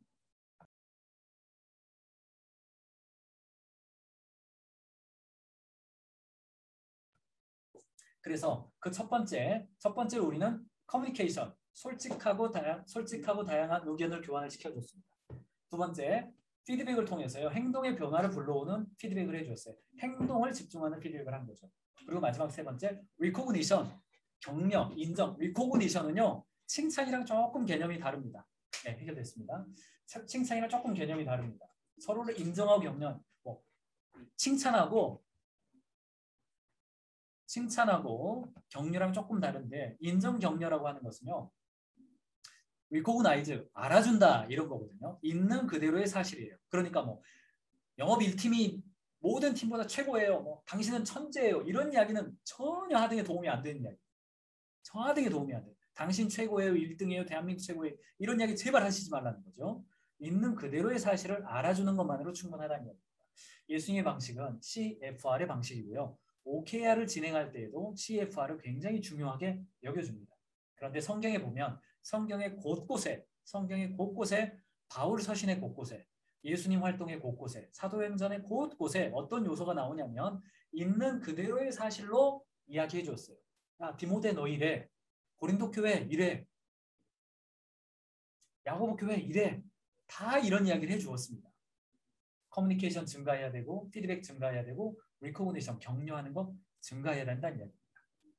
그래서 그 첫 번째, 첫 번째로 우리는 커뮤니케이션, 솔직하고 다양, 솔직하고 다양한 의견을 교환을 시켜줬습니다. 두 번째, 피드백을 통해서요. 행동의 변화를 불러오는 피드백을 해주었어요. 행동을 집중하는 피드백을 한 거죠. 그리고 마지막 세 번째, recognition, 격려, 인정. recognition은요. 칭찬이랑 조금 개념이 다릅니다. 네, 해결됐습니다. 칭찬이랑 조금 개념이 다릅니다. 서로를 인정하고 격려, 뭐 칭찬하고 칭찬하고 격려랑 조금 다른데 인정 격려라고 하는 것은요. recognize, 알아준다 이런 거거든요. 있는 그대로의 사실이에요. 그러니까 뭐 영업 일 팀이 모든 팀보다 최고예요. 뭐 당신은 천재예요. 이런 이야기는 전혀 하등에 도움이 안 되는 이야기. 저 하등에 도움이 안 돼요. 당신 최고예요. 일 등이에요. 대한민국 최고예요. 이런 이야기 제발 하시지 말라는 거죠. 있는 그대로의 사실을 알아주는 것만으로 충분하다는 겁니다. 예수님의 방식은 씨에프알의 방식이고요. 오케이아르을 진행할 때에도 씨에프알을 굉장히 중요하게 여겨줍니다. 그런데 성경에 보면 성경의 곳곳에 성경의 곳곳에 바울 서신의 곳곳에 예수님 활동의 곳곳에 사도행전의 곳곳에 어떤 요소가 나오냐면 있는 그대로의 사실로 이야기해 줬어요. 야 디모데 너 이래. 고린도 교회 이래. 야고보 교회 이래. 다 이런 이야기를 해 주었습니다. 커뮤니케이션 증가해야 되고 피드백 증가해야 되고 리코그니션 격려하는 것 증가해야 된다는 이야기입니다.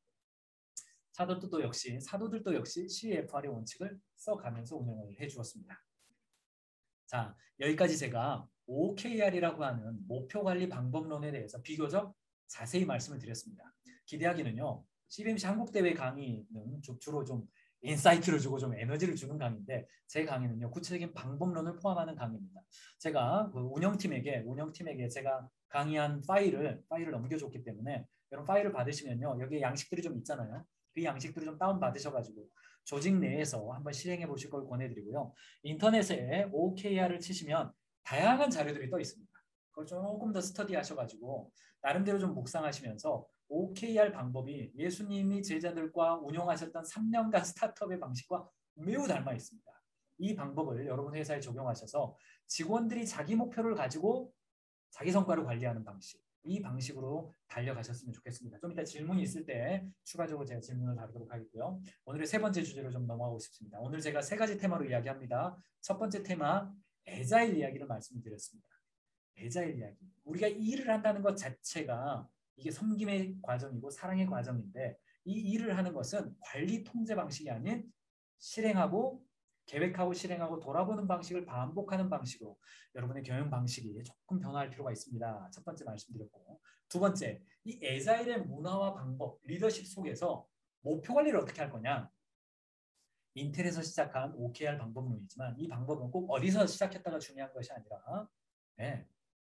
사도들도 역시 사도들도 역시 씨에프알의 원칙을 써가면서 운영을 해주었습니다. 자 여기까지 제가 오케이알이라고 하는 목표 관리 방법론에 대해서 비교적 자세히 말씀을 드렸습니다. 기대하기는요. 씨비엠씨 한국 대회 강의는 주로 좀 인사이트를 주고 좀 에너지를 주는 강의인데 제 강의는요 구체적인 방법론을 포함하는 강의입니다. 제가 그 운영팀에게 운영팀에게 제가 강의한 파일을 파일을 넘겨줬기 때문에 여러분 파일을 받으시면요 여기에 양식들이 좀 있잖아요. 그 양식들을 좀 다운 받으셔가지고 조직 내에서 한번 실행해 보실 걸 권해드리고요. 인터넷에 오케이알을 치시면 다양한 자료들이 떠 있습니다. 그걸 조금 더 스터디하셔가지고 나름대로 좀 묵상하시면서 오케이알 방법이 예수님이 제자들과 운용하셨던 삼 년간 스타트업의 방식과 매우 닮아 있습니다. 이 방법을 여러분 회사에 적용하셔서 직원들이 자기 목표를 가지고 자기 성과를 관리하는 방식, 이 방식으로 달려가셨으면 좋겠습니다. 좀 이따 질문이 있을 때 추가적으로 제가 질문을 다루도록 하겠고요. 오늘의 세 번째 주제로 좀 넘어가고 싶습니다. 오늘 제가 세 가지 테마로 이야기합니다. 첫 번째 테마, 에자일 이야기를 말씀드렸습니다. 에자일 이야기. 우리가 일을 한다는 것 자체가 이게 섬김의 과정이고 사랑의 과정인데 이 일을 하는 것은 관리 통제 방식이 아닌 실행하고 계획하고 실행하고 돌아보는 방식을 반복하는 방식으로 여러분의 경영 방식이 조금 변화할 필요가 있습니다. 첫 번째 말씀드렸고, 두 번째, 이 에자일의 문화와 방법, 리더십 속에서 목표 관리를 어떻게 할 거냐. 인텔에서 시작한 오케이알 방법론이지만 이 방법은 꼭 어디서 시작했다가 중요한 것이 아니라 네,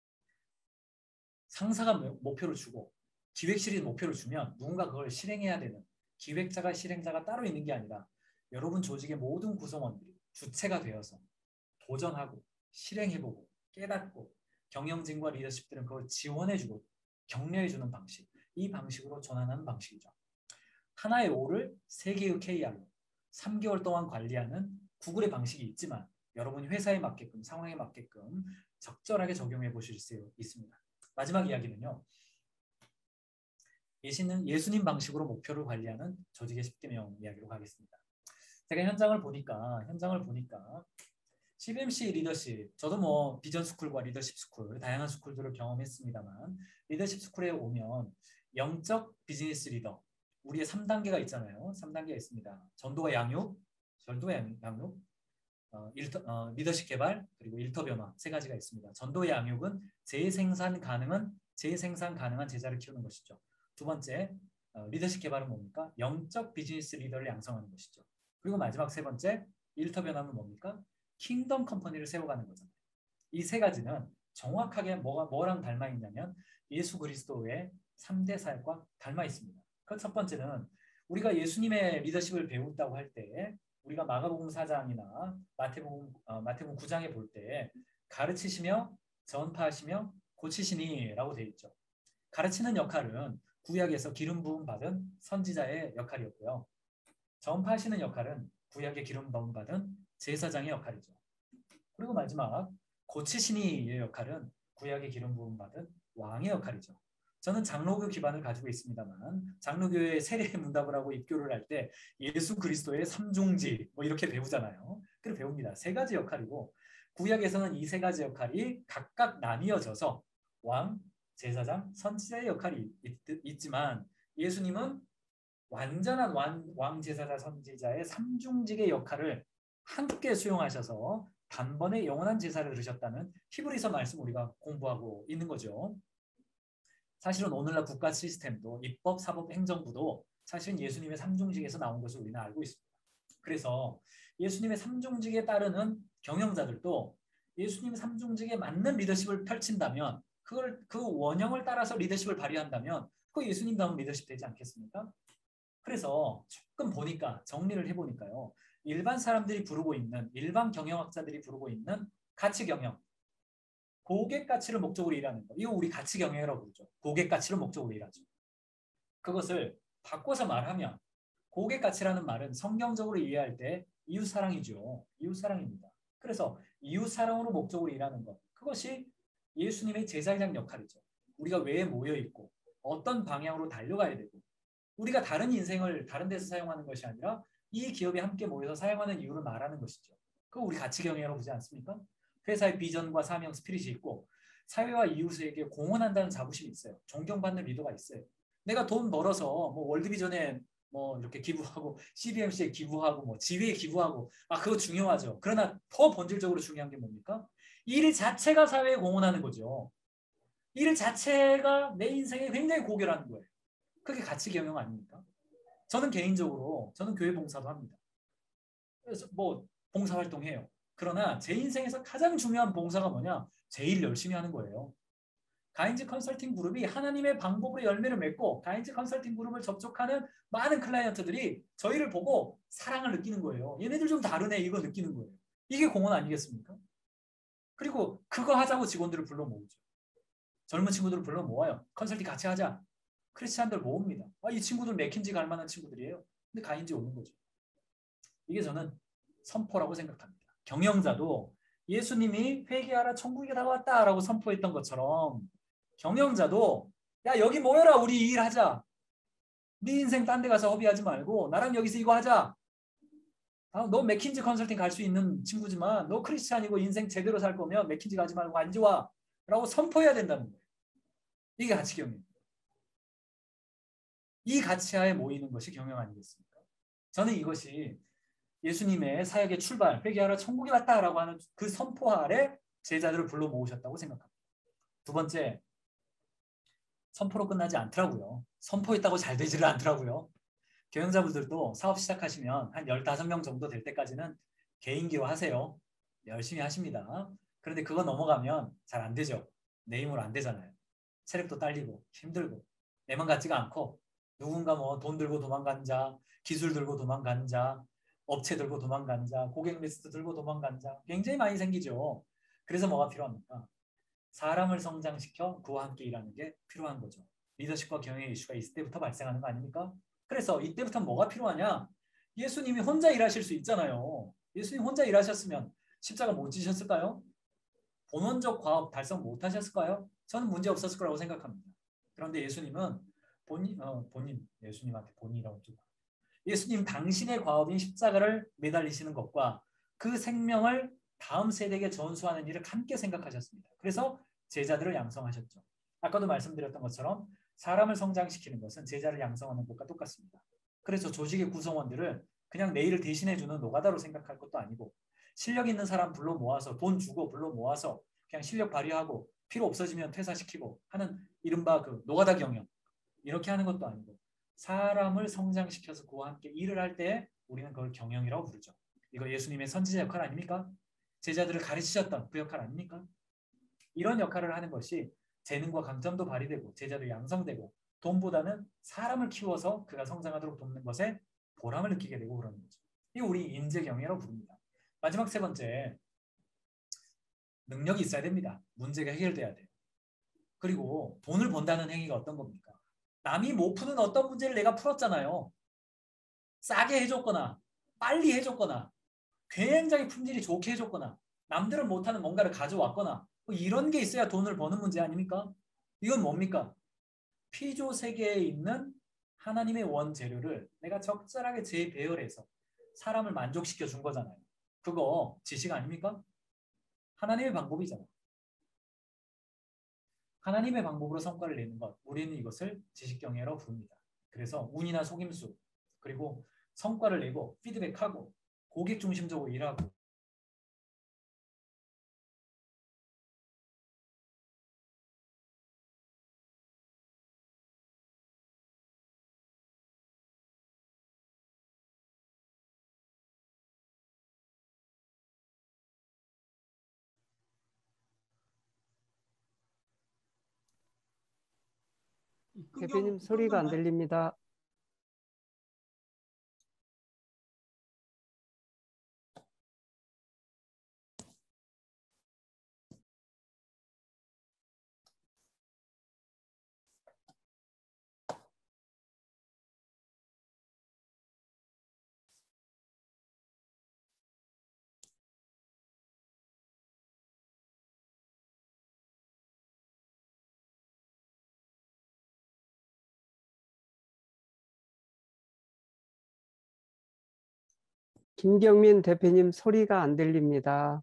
상사가 목표를 주고 기획실이 목표를 주면 누군가 그걸 실행해야 되는, 기획자가 실행자가 따로 있는 게 아니라 여러분 조직의 모든 구성원들이 주체가 되어서 도전하고 실행해보고 깨닫고 경영진과 리더십들은 그걸 지원해주고 격려해주는 방식, 이 방식으로 전환하는 방식이죠. 하나의 O를 세 개의 케이알로 삼 개월 동안 관리하는 구글의 방식이 있지만 여러분이 회사에 맞게끔, 상황에 맞게끔 적절하게 적용해 보실 수 있습니다. 마지막 이야기는요. 예수님, 예수님 방식으로 목표를 관리하는 조직의 십 개명 이야기로 가겠습니다. 제가 현장을 보니까 현장을 보니까 씨비엠씨 리더십, 저도 뭐 비전 스쿨과 리더십 스쿨, 다양한 스쿨들을 경험했습니다만 리더십 스쿨에 오면 영적 비즈니스 리더, 우리의 삼 단계가 있잖아요. 삼 단계가 있습니다. 전도와 양육, 전도와 양육, 어, 일터, 어, 리더십 개발, 그리고 일터 변화 세 가지가 있습니다. 전도와 양육은 재생산 가능한 재생산 가능한 제자를 키우는 것이죠. 두 번째, 어, 리더십 개발은 뭡니까? 영적 비즈니스 리더를 양성하는 것이죠. 그리고 마지막 세 번째, 일터 변화는 뭡니까? 킹덤 컴퍼니를 세워가는 거잖아요. 이 세 가지는 정확하게 뭐가 뭐랑 닮아 있냐면 예수 그리스도의 삼 대 사역과 닮아 있습니다. 그 첫 번째는 우리가 예수님의 리더십을 배운다고 할 때 우리가 마가복음 사 장이나 마태복음 어, 마태복음 구 장에 볼 때 가르치시며 전파하시며 고치시니라고 되어 있죠. 가르치는 역할은 구약에서 기름 부음 받은 선지자의 역할이었고요. 전파하시는 역할은 구약의 기름 부음 받은 제사장의 역할이죠. 그리고 마지막 고치시니의 역할은 구약의 기름 부음 받은 왕의 역할이죠. 저는 장로교 기반을 가지고 있습니다만 장로교의 세례 문답을 하고 입교를 할 때 예수 그리스도의 삼중지 뭐 이렇게 배우잖아요. 그렇게 배웁니다. 세 가지 역할이고 구약에서는 이 세 가지 역할이 각각 나뉘어져서 왕, 제사장, 선지자의 역할이 있, 있지만 예수님은 완전한 왕, 왕, 제사장, 선지자의 삼중직의 역할을 함께 수용하셔서 단번에 영원한 제사를 들으셨다는 히브리서 말씀 우리가 공부하고 있는 거죠. 사실은 오늘날 국가 시스템도 입법, 사법, 행정부도 사실은 예수님의 삼중직에서 나온 것을 우리는 알고 있습니다. 그래서 예수님의 삼중직에 따르는 경영자들도 예수님의 삼중직에 맞는 리더십을 펼친다면 그걸 그 원형을 따라서 리더십을 발휘한다면 그 예수님다운 리더십 되지 않겠습니까? 그래서 조금 보니까 정리를 해보니까요. 일반 사람들이 부르고 있는 일반 경영학자들이 부르고 있는 가치 경영, 고객 가치를 목적으로 일하는 거. 이거 우리 가치 경영이라고 부르죠. 고객 가치를 목적으로 일하죠. 그것을 바꿔서 말하면 고객 가치라는 말은 성경적으로 이해할 때 이웃 사랑이죠. 이웃 사랑입니다. 그래서 이웃 사랑으로 목적으로 일하는 것. 그것이 예수님의 제사장 역할이죠. 우리가 왜 모여 있고 어떤 방향으로 달려가야 되고 우리가 다른 인생을 다른 데서 사용하는 것이 아니라 이 기업에 함께 모여서 사용하는 이유를 말하는 것이죠. 그거 우리 가치 경영이라고 보지 않습니까? 회사의 비전과 사명, 스피릿이 있고 사회와 이웃에게 공헌한다는 자부심이 있어요. 존경받는 리더가 있어요. 내가 돈 벌어서 뭐 월드비전에 뭐 이렇게 기부하고 씨비엠씨에 기부하고 뭐 지회에 기부하고 아 그거 중요하죠. 그러나 더 본질적으로 중요한 게 뭡니까? 일 자체가 사회에 공헌하는 거죠. 일 자체가 내 인생에 굉장히 고결한 거예요. 그게 가치 경영 아닙니까? 저는 개인적으로 저는 교회 봉사도 합니다. 그래서 뭐 봉사활동해요. 그러나 제 인생에서 가장 중요한 봉사가 뭐냐? 제일 열심히 하는 거예요. 가인즈 컨설팅 그룹이 하나님의 방법으로 열매를 맺고 가인즈 컨설팅 그룹을 접촉하는 많은 클라이언트들이 저희를 보고 사랑을 느끼는 거예요. 얘네들 좀 다르네 이거 느끼는 거예요. 이게 공헌 아니겠습니까? 그리고 그거 하자고 직원들을 불러 모으죠. 젊은 친구들을 불러 모아요. 컨설팅 같이 하자. 크리스찬들 모읍니다. 아, 이 친구들 맥킨지 갈 만한 친구들이에요. 근데 가인지 오는 거죠. 이게 저는 선포라고 생각합니다. 경영자도 예수님이 회개하라 천국이 다가왔다라고 선포했던 것처럼 경영자도 야 여기 모여라 우리 이 일 하자. 네 인생 딴 데 가서 허비하지 말고 나랑 여기서 이거 하자. 아, 너 맥킨지 컨설팅 갈 수 있는 친구지만 너 크리스찬이고 인생 제대로 살 거면 맥킨지 가지 말고 안지 와 라고 선포해야 된다는 거예요. 이게 가치 경영. 이 가치하에 모이는 것이 경영 아니겠습니까? 저는 이것이 예수님의 사역의 출발, 회개하라 천국이 왔다라고 하는 그 선포 아래 제자들을 불러 모으셨다고 생각합니다. 두 번째, 선포로 끝나지 않더라고요. 선포했다고 잘 되지를 않더라고요. 경영자분들도 사업 시작하시면 한 열다섯 명 정도 될 때까지는 개인기로 하세요. 열심히 하십니다. 그런데 그거 넘어가면 잘 안 되죠. 내 힘으로 안 되잖아요. 체력도 딸리고 힘들고 내만 같지가 않고 누군가 뭐 돈 들고 도망간 자, 기술 들고 도망간 자, 업체 들고 도망간 자, 고객 리스트 들고 도망간 자 굉장히 많이 생기죠. 그래서 뭐가 필요합니까? 사람을 성장시켜 그와 함께 일하는 게 필요한 거죠. 리더십과 경영의 이슈가 있을 때부터 발생하는 거 아닙니까? 그래서 이때부터 뭐가 필요하냐? 예수님이 혼자 일하실 수 있잖아요. 예수님 혼자 일하셨으면 십자가 못 지셨을까요? 본원적 과업 달성 못 하셨을까요? 저는 문제 없었을 거라고 생각합니다. 그런데 예수님은 본인, 어, 본인, 예수님한테 본인이라고 좀 예수님 당신의 과업인 십자가를 매달리시는 것과 그 생명을 다음 세대에게 전수하는 일을 함께 생각하셨습니다. 그래서 제자들을 양성하셨죠. 아까도 말씀드렸던 것처럼 사람을 성장시키는 것은 제자를 양성하는 것과 똑같습니다. 그래서 조직의 구성원들을 그냥 내일을 대신해주는 노가다로 생각할 것도 아니고 실력 있는 사람 불러 모아서 돈 주고 불러 모아서 그냥 실력 발휘하고 필요 없어지면 퇴사시키고 하는 이른바 그 노가다 경영 이렇게 하는 것도 아니고 사람을 성장시켜서 그와 함께 일을 할 때 우리는 그걸 경영이라고 부르죠. 이거 예수님의 선지자 역할 아닙니까? 제자들을 가르치셨던 그 역할 아닙니까? 이런 역할을 하는 것이 재능과 강점도 발휘되고 제자들 양성되고 돈보다는 사람을 키워서 그가 성장하도록 돕는 것에 보람을 느끼게 되고 그러는 거죠. 이게 우리 인재경영이라고 부릅니다. 마지막 세 번째, 능력이 있어야 됩니다. 문제가 해결돼야 돼요. 그리고 돈을 번다는 행위가 어떤 겁니까? 남이 못 푸는 어떤 문제를 내가 풀었잖아요. 싸게 해줬거나 빨리 해줬거나 굉장히 품질이 좋게 해줬거나 남들은 못하는 뭔가를 가져왔거나 뭐 이런 게 있어야 돈을 버는 문제 아닙니까? 이건 뭡니까? 피조 세계에 있는 하나님의 원재료를 내가 적절하게 재배열해서 사람을 만족시켜 준 거잖아요. 그거 지식 아닙니까? 하나님의 방법이잖아요. 하나님의 방법으로 성과를 내는 것, 우리는 이것을 지식경영이라고 부릅니다. 그래서 운이나 속임수, 그리고 성과를 내고 피드백하고 고객 중심적으로 일하고 대표님 소리가 안 들립니다. 김경민 대표님 소리가 안 들립니다.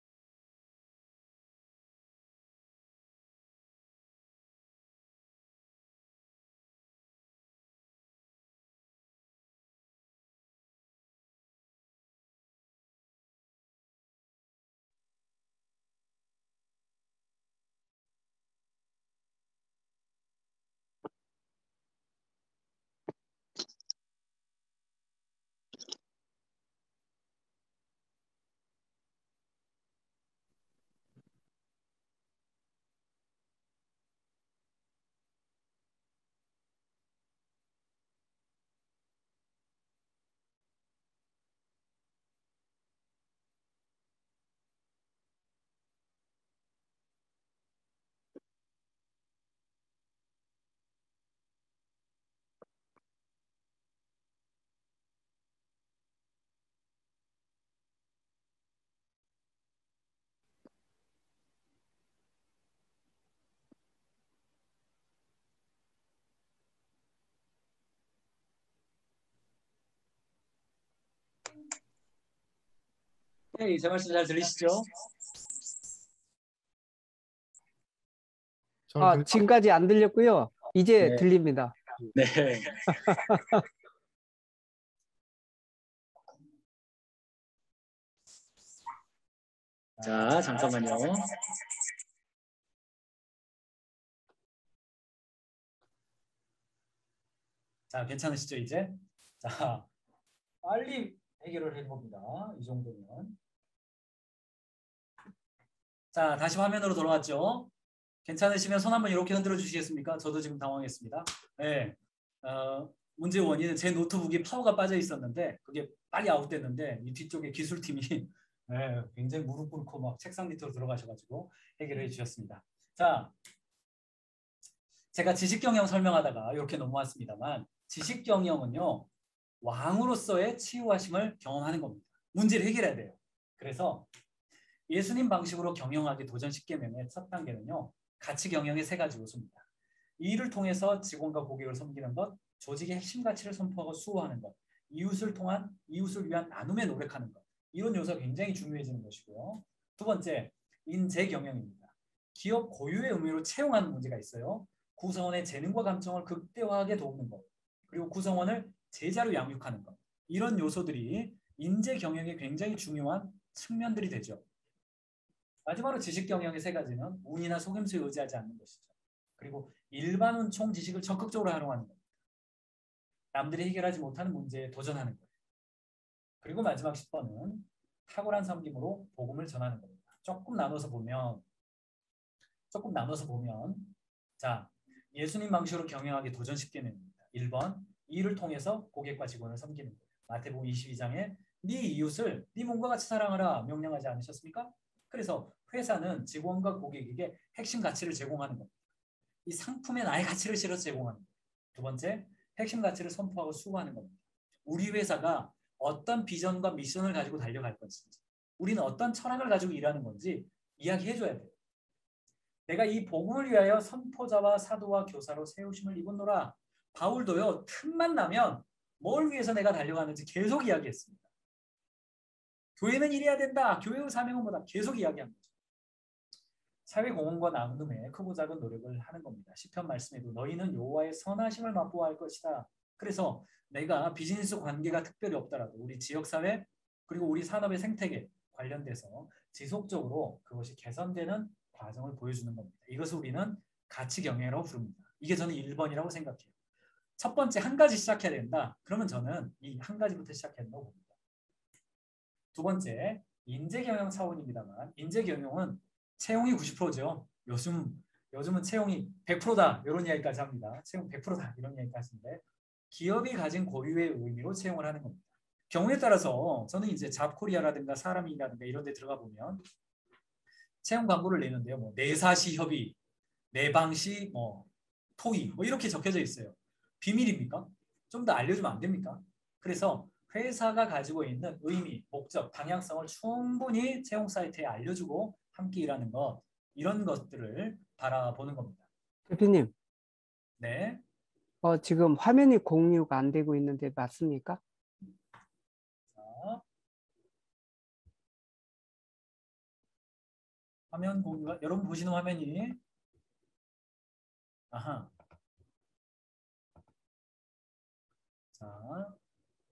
네, 제 말씀 잘 들리시죠? 아, 지금까지 안 들렸고요. 이제 네. 들립니다. 네. 자, 잠깐만요. 자, 괜찮으시죠, 이제? 자, 빨리 해결을 해봅니다. 이 정도면. 자, 다시 화면으로 돌아왔죠? 괜찮으시면 손 한번 이렇게 흔들어 주시겠습니까? 저도 지금 당황했습니다. 네. 어, 문제 원인은 제 노트북이 파워가 빠져 있었는데 그게 빨리 아웃됐는데 이 뒤쪽에 기술팀이 네, 굉장히 무릎 꿇고 막 책상 밑으로 들어가셔가지고 해결해 주셨습니다. 자, 제가 지식경영 설명하다가 이렇게 넘어왔습니다만 지식경영은요. 왕으로서의 치유하심을 경험하는 겁니다. 문제를 해결해야 돼요. 그래서 예수님 방식으로 경영하기 도전 십 계명의 첫 단계는요. 가치 경영의 세 가지 요소입니다. 이를 통해서 직원과 고객을 섬기는 것, 조직의 핵심 가치를 선포하고 수호하는 것, 이웃을 통한 이웃을 위한 나눔에 노력하는 것. 이런 요소가 굉장히 중요해지는 것이고요. 두 번째, 인재 경영입니다. 기업 고유의 의미로 채용하는 문제가 있어요. 구성원의 재능과 감정을 극대화하게 도우는 것. 그리고 구성원을 제자로 양육하는 것. 이런 요소들이 인재 경영에 굉장히 중요한 측면들이 되죠. 마지막으로 지식 경영의 세 가지는 운이나 속임수에 의지하지 않는 것이죠. 그리고 일반 운총 지식을 적극적으로 활용하는 겁니다. 남들이 해결하지 못하는 문제에 도전하는 거예요. 그리고 마지막 십 번은 탁월한 섬김으로 복음을 전하는 겁니다. 조금 나눠서 보면 조금 나눠서 보면 자, 예수님 방식으로 경영하기 도전 십 계명입니다. 일 번, 이를 통해서 고객과 직원을 섬기는 거예요. 마태복음 이십이 장에 네 이웃을 네 몸과 같이 사랑하라 명령하지 않으셨습니까? 그래서 회사는 직원과 고객에게 핵심 가치를 제공하는 겁니다. 이 상품에 나의 가치를 실어서 제공하는 겁니다. 두 번째, 핵심 가치를 선포하고 수호하는 겁니다. 우리 회사가 어떤 비전과 미션을 가지고 달려갈 것인지, 우리는 어떤 철학을 가지고 일하는 건지 이야기해줘야 돼요. 내가 이 복음을 위하여 선포자와 사도와 교사로 세우심을 입었노라. 바울도요, 틈만 나면 뭘 위해서 내가 달려가는지 계속 이야기했습니다. 교회는 이래야 된다. 교회의 사명은 뭐다. 계속 이야기한 거죠. 사회 공헌과 나눔에 크고 작은 노력을 하는 겁니다. 시편 말씀에도 너희는 여호와의 선하심을 맛보아야 할 것이다. 그래서 내가 비즈니스 관계가 특별히 없더라도 우리 지역사회 그리고 우리 산업의 생태계 관련돼서 지속적으로 그것이 개선되는 과정을 보여주는 겁니다. 이것을 우리는 가치 경영이라고 부릅니다. 이게 저는 일 번이라고 생각해요. 첫 번째 한 가지 시작해야 된다. 그러면 저는 이 한 가지부터 시작해야 된다고 봅니다. 두 번째, 인재 경영 차원입니다만 인재 경영은 채용이 구십 퍼센트죠. 요즘, 요즘은 채용이 백 퍼센트다. 이런 이야기까지 합니다. 채용 백 퍼센트다. 이런 이야기까지 하는데 기업이 가진 고유의 의미로 채용을 하는 겁니다. 경우에 따라서 저는 이제 잡코리아라든가 사람이라든가 이런 데 들어가 보면 채용 광고를 내는데요. 뭐 내사시 협의, 내방시, 뭐 토의 뭐 이렇게 적혀져 있어요. 비밀입니까? 좀 더 알려주면 안 됩니까? 그래서 회사가 가지고 있는 의미, 목적, 방향성을 충분히 채용 사이트에 알려주고 함께 일하는 것 이런 것들을 바라보는 겁니다. 대표님, 네. 어, 지금 화면이 공유가 안 되고 있는데 맞습니까? 자, 화면 공유가 여러분 보시는 화면이 아하. 자,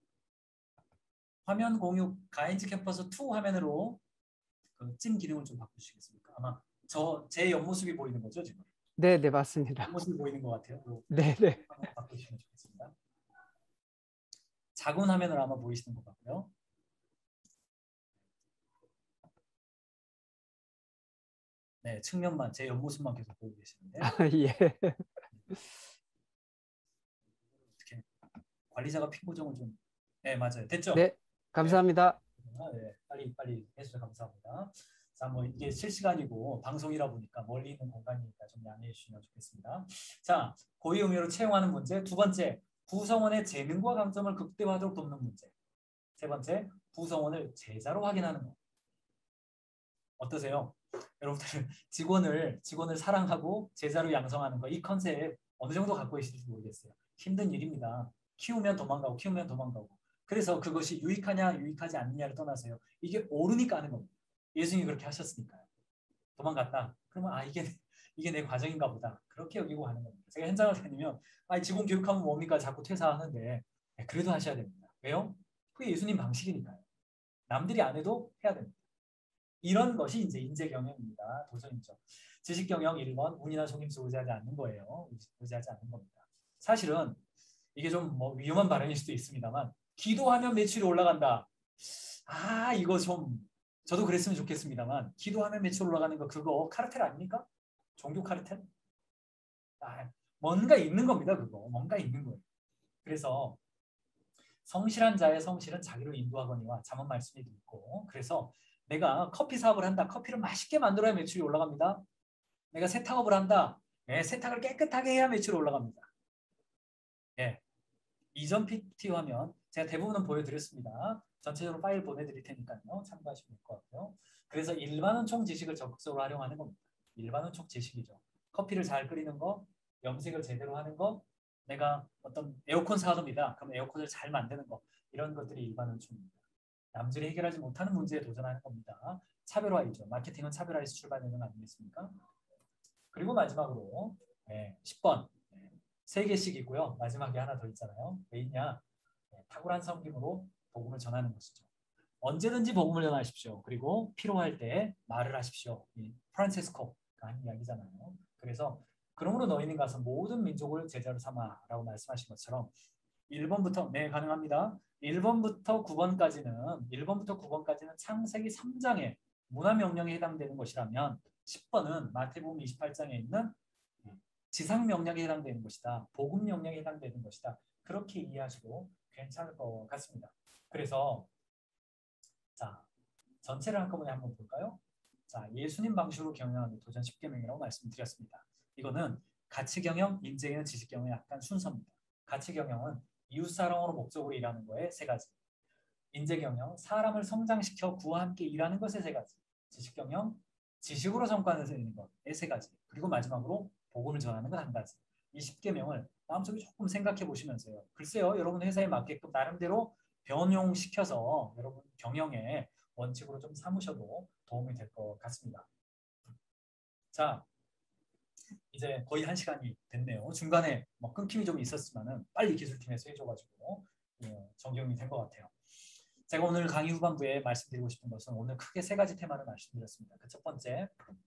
화면 공유 가인즈 캠퍼스 이 화면으로 그 찐 기능을 좀 바꾸시겠습니까? 아마 저 제 옆모습이 보이는 거죠 지금? 네, 네, 맞습니다. 옆모습이 보이는 것 같아요. 네, 네. 한번 바꾸시면 좋겠습니다. 작은 화면으로 아마 보이시는 것 같고요. 네, 측면만 제 옆모습만 계속 보고 계시는데 예. 어떻게 관리자가 핀 고정을 좀 네, 맞아요. 됐죠? 네, 감사합니다. 네, 빨리 빨리 해주셔서 감사합니다. 자, 뭐 이게 실시간이고 방송이라 보니까 멀리 있는 공간이니까 좀 양해해 주시면 좋겠습니다. 자, 고유 의미로 채용하는 문제. 두 번째, 구성원의 재능과 강점을 극대화하도록 돕는 문제. 세 번째, 구성원을 제자로 확인하는 것. 어떠세요? 여러분들 직원을 직원을 사랑하고 제자로 양성하는 거 이 컨셉 어느 정도 갖고 계실지 모르겠어요. 힘든 일입니다. 키우면 도망가고 키우면 도망가고. 그래서 그것이 유익하냐 유익하지 않느냐를 떠나서요. 이게 옳으니까 하는 겁니다. 예수님이 그렇게 하셨으니까요. 도망갔다. 그러면 아 이게 이게 내 과정인가 보다. 그렇게 여기고 하는 겁니다. 제가 현장을 다니면 아니 직원 교육하면 뭡니까? 자꾸 퇴사하는데 네, 그래도 하셔야 됩니다. 왜요? 그게 예수님 방식이니까요. 남들이 안 해도 해야 됩니다. 이런 것이 이제 인재 경영입니다. 도전이죠. 지식 경영 일 번 운이나 속임수 의지하지 않는 거예요. 의지하지 않는 겁니다. 사실은 이게 좀 뭐 위험한 발언일 수도 있습니다만 기도하면 매출이 올라간다. 아 이거 좀 저도 그랬으면 좋겠습니다만 기도하면 매출 올라가는 거 그거 카르텔 아닙니까? 종교 카르텔? 아, 뭔가 있는 겁니다. 그거 뭔가 있는 거예요. 그래서 성실한 자의 성실은 자기를 인도하거니와 잠언 말씀이 있고 그래서 내가 커피 사업을 한다. 커피를 맛있게 만들어야 매출이 올라갑니다. 내가 세탁업을 한다. 네, 세탁을 깨끗하게 해야 매출이 올라갑니다. 네. 이전 피피티 화면 제가 대부분은 보여드렸습니다. 전체적으로 파일 보내드릴 테니까요. 참고하시면 될 것 같고요. 그래서 일반원총 지식을 적극적으로 활용하는 겁니다. 일반원총 지식이죠. 커피를 잘 끓이는 거, 염색을 제대로 하는 거, 내가 어떤 에어컨 사업이다. 그럼 에어컨을 잘 만드는 거 이런 것들이 일반원총입니다. 남들이 해결하지 못하는 문제에 도전하는 겁니다. 차별화이죠. 마케팅은 차별화에서 출발되는 거 아니겠습니까? 그리고 마지막으로 네, 십 번 세 개씩 있고요. 마지막에 하나 더 있잖아요. 왜 있냐? 네, 탁월한 섬김으로 복음을 전하는 것이죠. 언제든지 복음을 전하십시오. 그리고 필요할 때 말을 하십시오. 이 프란체스코가 한 이야기잖아요. 그래서 그러므로 너희는 가서 모든 민족을 제자로 삼아라고 말씀하신 것처럼 일 번부터 네 가능합니다. 일 번부터 구 번까지는 일 번부터 구 번까지는 창세기 삼 장의 문화명령에 해당되는 것이라면 십 번은 마태복음 이십팔 장에 있는 지상명령에 해당되는 것이다. 복음명령에 해당되는 것이다. 그렇게 이해하셔도 괜찮을 것 같습니다. 그래서 자 전체를 한꺼번에 한번 볼까요? 자 예수님 방식으로 경영하는 도전 십 계명이라고 말씀드렸습니다. 이거는 가치경영, 인재경영, 지식경영의 약간 순서입니다. 가치경영은 이웃사랑으로 목적으로 일하는 거에 세 가지. 인재경영, 사람을 성장시켜 구와 함께 일하는 것에 세 가지. 지식경영, 지식으로 성과를 내는 것에 세 가지. 그리고 마지막으로 복음을 전하는 건 한 가지. 이 십 계명을 마음속에 조금 생각해 보시면서요. 글쎄요. 여러분 회사에 맞게끔 나름대로 변용시켜서 여러분 경영의 원칙으로 좀 삼으셔도 도움이 될 것 같습니다. 자, 이제 거의 한 시간이 됐네요. 중간에 뭐 끊김이 좀 있었지만은 빨리 기술팀에서 해줘가지고 예, 적용이 된 것 같아요. 제가 오늘 강의 후반부에 말씀드리고 싶은 것은 오늘 크게 세 가지 테마를 말씀드렸습니다. 그 첫 번째,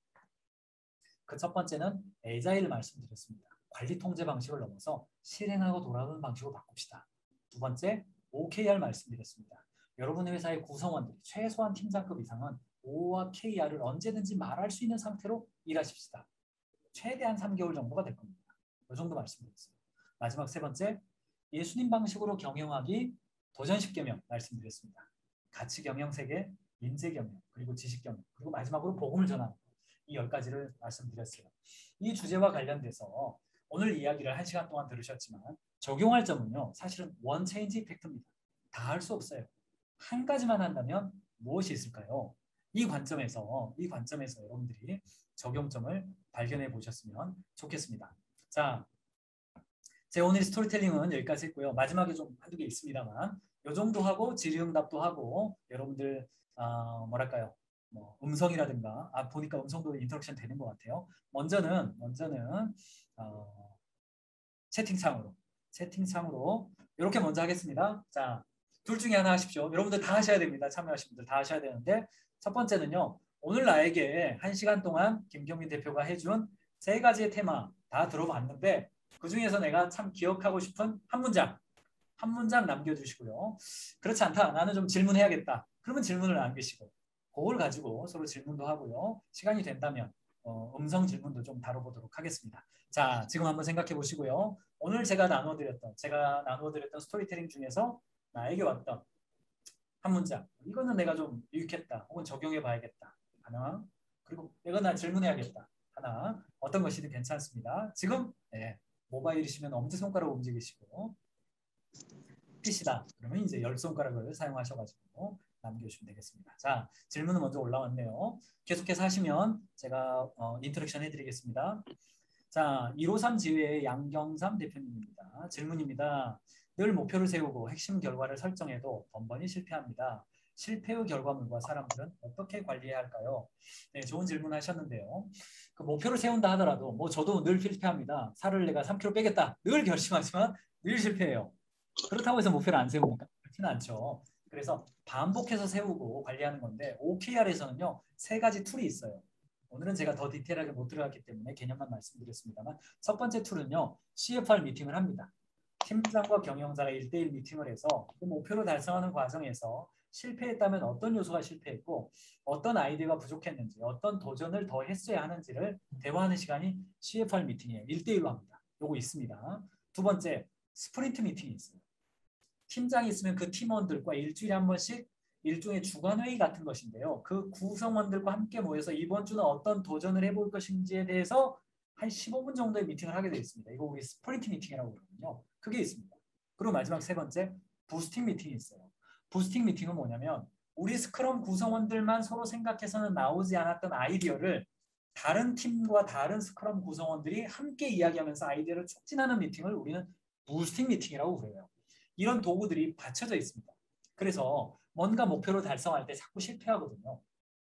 그 첫 번째는 에자일 말씀드렸습니다. 관리 통제 방식을 넘어서 실행하고 돌아오는 방식으로 바꿉시다. 두 번째, 오케이알 말씀드렸습니다. 여러분의 회사의 구성원들이 최소한 팀장급 이상은 O와 케이알을 언제든지 말할 수 있는 상태로 일하십시다. 최대한 삼 개월 정도가 될 겁니다. 이 정도 말씀드렸어요. 마지막 세 번째, 예수님 방식으로 경영하기 도전 십 계명 말씀드렸습니다. 가치 경영 세 개, 인재 경영, 그리고 지식 경영, 그리고 마지막으로 복음을 전하는 이 열 가지를 말씀드렸어요. 이 주제와 관련돼서 오늘 이야기를 한 시간 동안 들으셨지만 적용할 점은요. 사실은 원 체인지 이펙트입니다. 다 할 수 없어요. 한 가지만 한다면 무엇이 있을까요? 이 관점에서 이 관점에서 여러분들이 적용점을 발견해 보셨으면 좋겠습니다. 자, 제 오늘 스토리텔링은 여기까지 했고요. 마지막에 좀 한두 개 있습니다만 이 정도 하고 질의응답도 하고 여러분들 어, 뭐랄까요? 뭐 음성이라든가 아 보니까 음성도 인터랙션 되는 것 같아요. 먼저는 먼저는 어, 채팅창으로 채팅창으로 이렇게 먼저 하겠습니다. 자, 둘 중에 하나 하십시오. 여러분들 다 하셔야 됩니다. 참여하신 분들 다 하셔야 되는데 첫 번째는요. 오늘 나에게 한 시간 동안 김경민 대표가 해준 세 가지의 테마 다 들어봤는데 그 중에서 내가 참 기억하고 싶은 한 문장 한 문장 남겨주시고요. 그렇지 않다. 나는 좀 질문해야겠다. 그러면 질문을 남기시고 그걸 가지고 서로 질문도 하고요. 시간이 된다면 어, 음성 질문도 좀 다뤄보도록 하겠습니다. 자, 지금 한번 생각해 보시고요. 오늘 제가 나눠드렸던 제가 나눠드렸던 스토리텔링 중에서 나에게 왔던 한 문장 이거는 내가 좀 유익했다 혹은 적용해 봐야겠다 하나 그리고 내가 나 질문해야겠다 하나 어떤 것이든 괜찮습니다. 지금 네, 모바일이시면 엄지손가락 움직이시고 피시다 그러면 이제 열 손가락을 사용하셔가지고 남겨주시면 되겠습니다. 자, 질문은 먼저 올라왔네요. 계속해서 하시면 제가 어, 인터랙션 해드리겠습니다. 자, 일오삼 지회의 양경삼 대표님입니다. 질문입니다. 늘 목표를 세우고 핵심 결과를 설정해도 번번이 실패합니다. 실패의 결과물과 사람들은 어떻게 관리해야 할까요? 네, 좋은 질문 하셨는데요. 그 목표를 세운다 하더라도 뭐 저도 늘 실패합니다. 살을 내가 삼 킬로그램 빼겠다. 늘 결심하지만 늘 실패해요. 그렇다고 해서 목표를 안 세웁니까? 그렇지는 않죠. 그래서 반복해서 세우고 관리하는 건데 오케이알에서는요. 세 가지 툴이 있어요. 오늘은 제가 더 디테일하게 못 들어갔기 때문에 개념만 말씀드렸습니다만 첫 번째 툴은요. 씨에프알 미팅을 합니다. 팀장과 경영자가 일 대일 미팅을 해서 그 목표를 달성하는 과정에서 실패했다면 어떤 요소가 실패했고 어떤 아이디어가 부족했는지 어떤 도전을 더 했어야 하는지를 대화하는 시간이 씨에프알 미팅이에요. 일 대일로 합니다. 요거 있습니다. 두 번째 스프린트 미팅이 있어요. 팀장이 있으면 그 팀원들과 일주일에 한 번씩 일종의 주간회의 같은 것인데요. 그 구성원들과 함께 모여서 이번 주는 어떤 도전을 해볼 것인지에 대해서 한 십오 분 정도의 미팅을 하게 되어 있습니다. 이거 우리 스프린트 미팅이라고 그러거든요. 그게 있습니다. 그리고 마지막 세 번째 부스팅 미팅이 있어요. 부스팅 미팅은 뭐냐면 우리 스크럼 구성원들만 서로 생각해서는 나오지 않았던 아이디어를 다른 팀과 다른 스크럼 구성원들이 함께 이야기하면서 아이디어를 촉진하는 미팅을 우리는 부스팅 미팅이라고 그래요. 이런 도구들이 받쳐져 있습니다. 그래서 뭔가 목표를 달성할 때 자꾸 실패하거든요.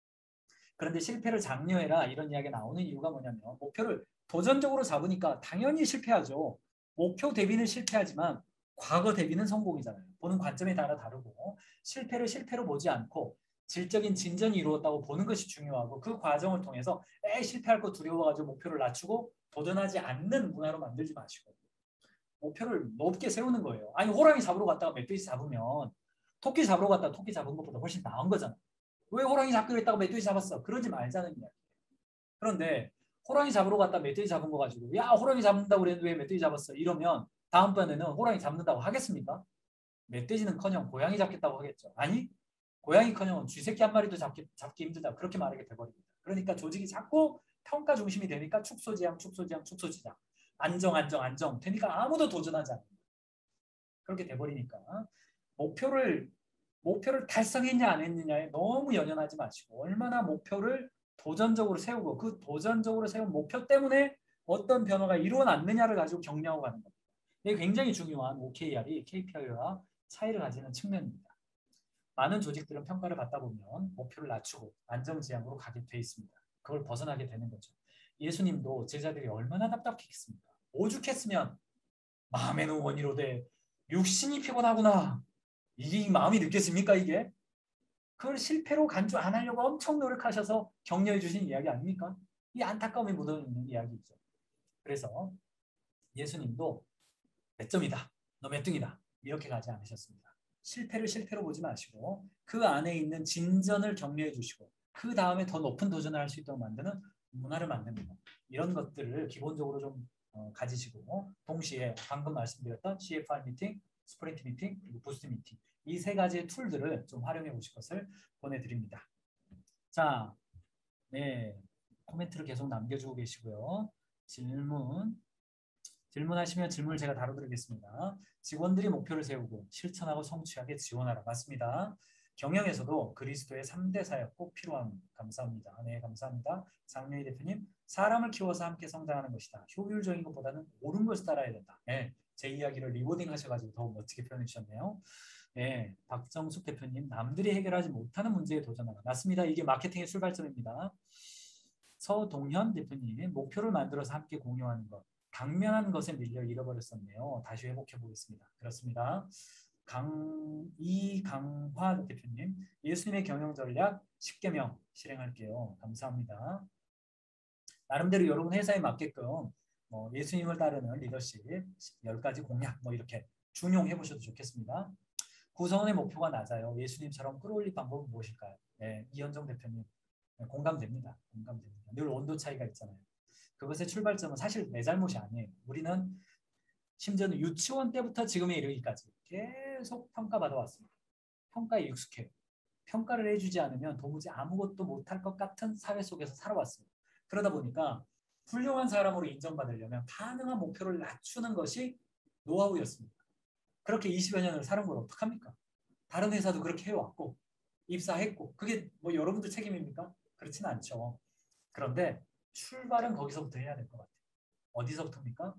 그런데 실패를 장려해라 이런 이야기가 나오는 이유가 뭐냐면 목표를 도전적으로 잡으니까 당연히 실패하죠. 목표 대비는 실패하지만 과거 대비는 성공이잖아요. 보는 관점에 따라 다르고 실패를 실패로 보지 않고 질적인 진전이 이루어졌다고 보는 것이 중요하고 그 과정을 통해서 에 실패할 거 두려워가지고 목표를 낮추고 도전하지 않는 문화로 만들지 마시고 목표를 높게 세우는 거예요. 아니 호랑이 잡으러 갔다가 멧돼지 잡으면 토끼 잡으러 갔다가 토끼 잡은 것보다 훨씬 나은 거잖아. 왜 호랑이 잡기로 했다가 멧돼지 잡았어? 그러지 말자는 이야기예요. 그런데 호랑이 잡으러 갔다 멧돼지 잡은 거 가지고 야 호랑이 잡는다고 그랬는데 왜 멧돼지 잡았어? 이러면 다음번에는 호랑이 잡는다고 하겠습니까? 멧돼지는커녕 고양이 잡겠다고 하겠죠. 아니 고양이커녕 쥐새끼 한 마리도 잡기, 잡기 힘들다. 그렇게 말하게 돼버립니다. 그러니까 조직이 자꾸 평가 중심이 되니까 축소지향 축소지향 축소지향 안정 안정 안정 되니까 아무도 도전하지 않습니다. 그렇게 돼버리니까 목표를 목표를 달성했냐 안 했느냐에 너무 연연하지 마시고 얼마나 목표를 도전적으로 세우고 그 도전적으로 세운 목표 때문에 어떤 변화가 일어났느냐를 가지고 격려하고 가는 겁니다. 이게 굉장히 중요한 오케이알이 케이피아이와 차이를 가지는 측면입니다. 많은 조직들은 평가를 받다 보면 목표를 낮추고 안정지향으로 가게 돼 있습니다. 그걸 벗어나게 되는 거죠. 예수님도 제자들이 얼마나 답답했겠습니까? 오죽했으면 마음에는 원이로되 육신이 피곤하구나. 이게 마음이 느껴집니까 이게? 그걸 실패로 간주 안 하려고 엄청 노력하셔서 격려해 주신 이야기 아닙니까? 이 안타까움이 묻어있는 이야기죠. 그래서 예수님도 몇 점이다. 너 몇 등이다. 이렇게 가지 않으셨습니다. 실패를 실패로 보지 마시고 그 안에 있는 진전을 격려해 주시고 그 다음에 더 높은 도전을 할 수 있도록 만드는 문화를 만듭니다. 이런 것들을 기본적으로 좀 어, 가지시고 동시에 방금 말씀드렸던 씨에프알 미팅, 스프린트 미팅, 그리고 부스트 미팅 이 세 가지의 툴들을 좀 활용해 보실 것을 보내드립니다. 자, 네, 코멘트를 계속 남겨주고 계시고요. 질문, 질문하시면 질문을 제가 다뤄드리겠습니다. 직원들이 목표를 세우고 실천하고 성취하게 지원하라. 맞습니다. 경영에서도 그리스도의 삼 대 사역 꼭 필요합니다. 감사합니다. 네, 감사합니다. 장명희 대표님, 사람을 키워서 함께 성장하는 것이다. 효율적인 것보다는 옳은 것을 따라야 된다. 네, 제 이야기를 리보딩 하셔가지고 더 멋지게 표현해 주셨네요. 네, 박정숙 대표님, 남들이 해결하지 못하는 문제에 도전하라. 맞습니다. 이게 마케팅의 출발점입니다. 서동현 대표님, 목표를 만들어서 함께 공유하는 것. 당면한 것에 밀려 잃어버렸었네요. 다시 회복해 보겠습니다. 그렇습니다. 강, 이강화 대표님, 예수님의 경영 전략 십 개명 실행할게요. 감사합니다. 나름대로 여러분 회사에 맞게끔 뭐 예수님을 따르는 리더십 열 가지 공약 뭐 이렇게 준용해 보셔도 좋겠습니다. 구성원의 목표가 낮아요. 예수님처럼 끌어올릴 방법은 무엇일까요? 네, 이현정 대표님 네, 공감됩니다. 공감됩니다. 늘 온도 차이가 있잖아요. 그것의 출발점은 사실 내 잘못이 아니에요. 우리는 심지어는 유치원 때부터 지금에 이르기까지 계속 평가받아 왔습니다. 평가에 익숙해요. 평가를 해주지 않으면 도무지 아무것도 못할 것 같은 사회 속에서 살아왔습니다. 그러다 보니까 훌륭한 사람으로 인정받으려면 가능한 목표를 낮추는 것이 노하우였습니다. 그렇게 이십여 년을 사는 걸 어떡합니까? 다른 회사도 그렇게 해왔고 입사했고 그게 뭐 여러분들 책임입니까? 그렇지는 않죠. 그런데 출발은 거기서부터 해야 될 것 같아요. 어디서부터입니까?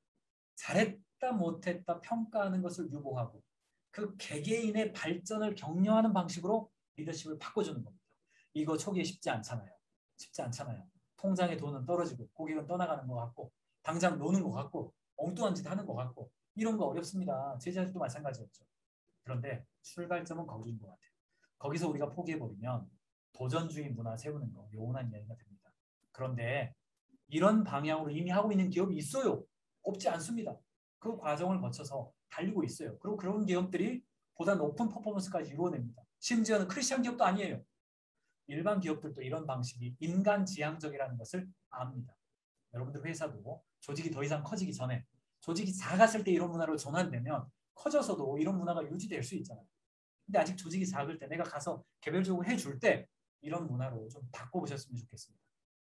잘했다 못했다 평가하는 것을 유보하고 그 개개인의 발전을 격려하는 방식으로 리더십을 바꿔주는 겁니다. 이거 초기에 쉽지 않잖아요. 쉽지 않잖아요. 통장에 돈은 떨어지고 고객은 떠나가는 것 같고 당장 노는 것 같고 엉뚱한 짓 하는 것 같고 이런 거 어렵습니다. 제자들도 마찬가지였죠. 그런데 출발점은 거기인 것 같아요. 거기서 우리가 포기해버리면 도전주의 문화 세우는 거 요원한 이야기가 됩니다. 그런데 이런 방향으로 이미 하고 있는 기업이 있어요. 없지 않습니다. 그 과정을 거쳐서 달리고 있어요. 그리고 그런 기업들이 보다 높은 퍼포먼스까지 이루어냅니다. 심지어는 크리스찬 기업도 아니에요. 일반 기업들도 이런 방식이 인간 지향적이라는 것을 압니다. 여러분들 회사도 조직이 더 이상 커지기 전에 조직이 작았을 때 이런 문화로 전환되면 커져서도 이런 문화가 유지될 수 있잖아요. 근데 아직 조직이 작을 때 내가 가서 개별적으로 해줄 때 이런 문화로 좀 바꿔보셨으면 좋겠습니다.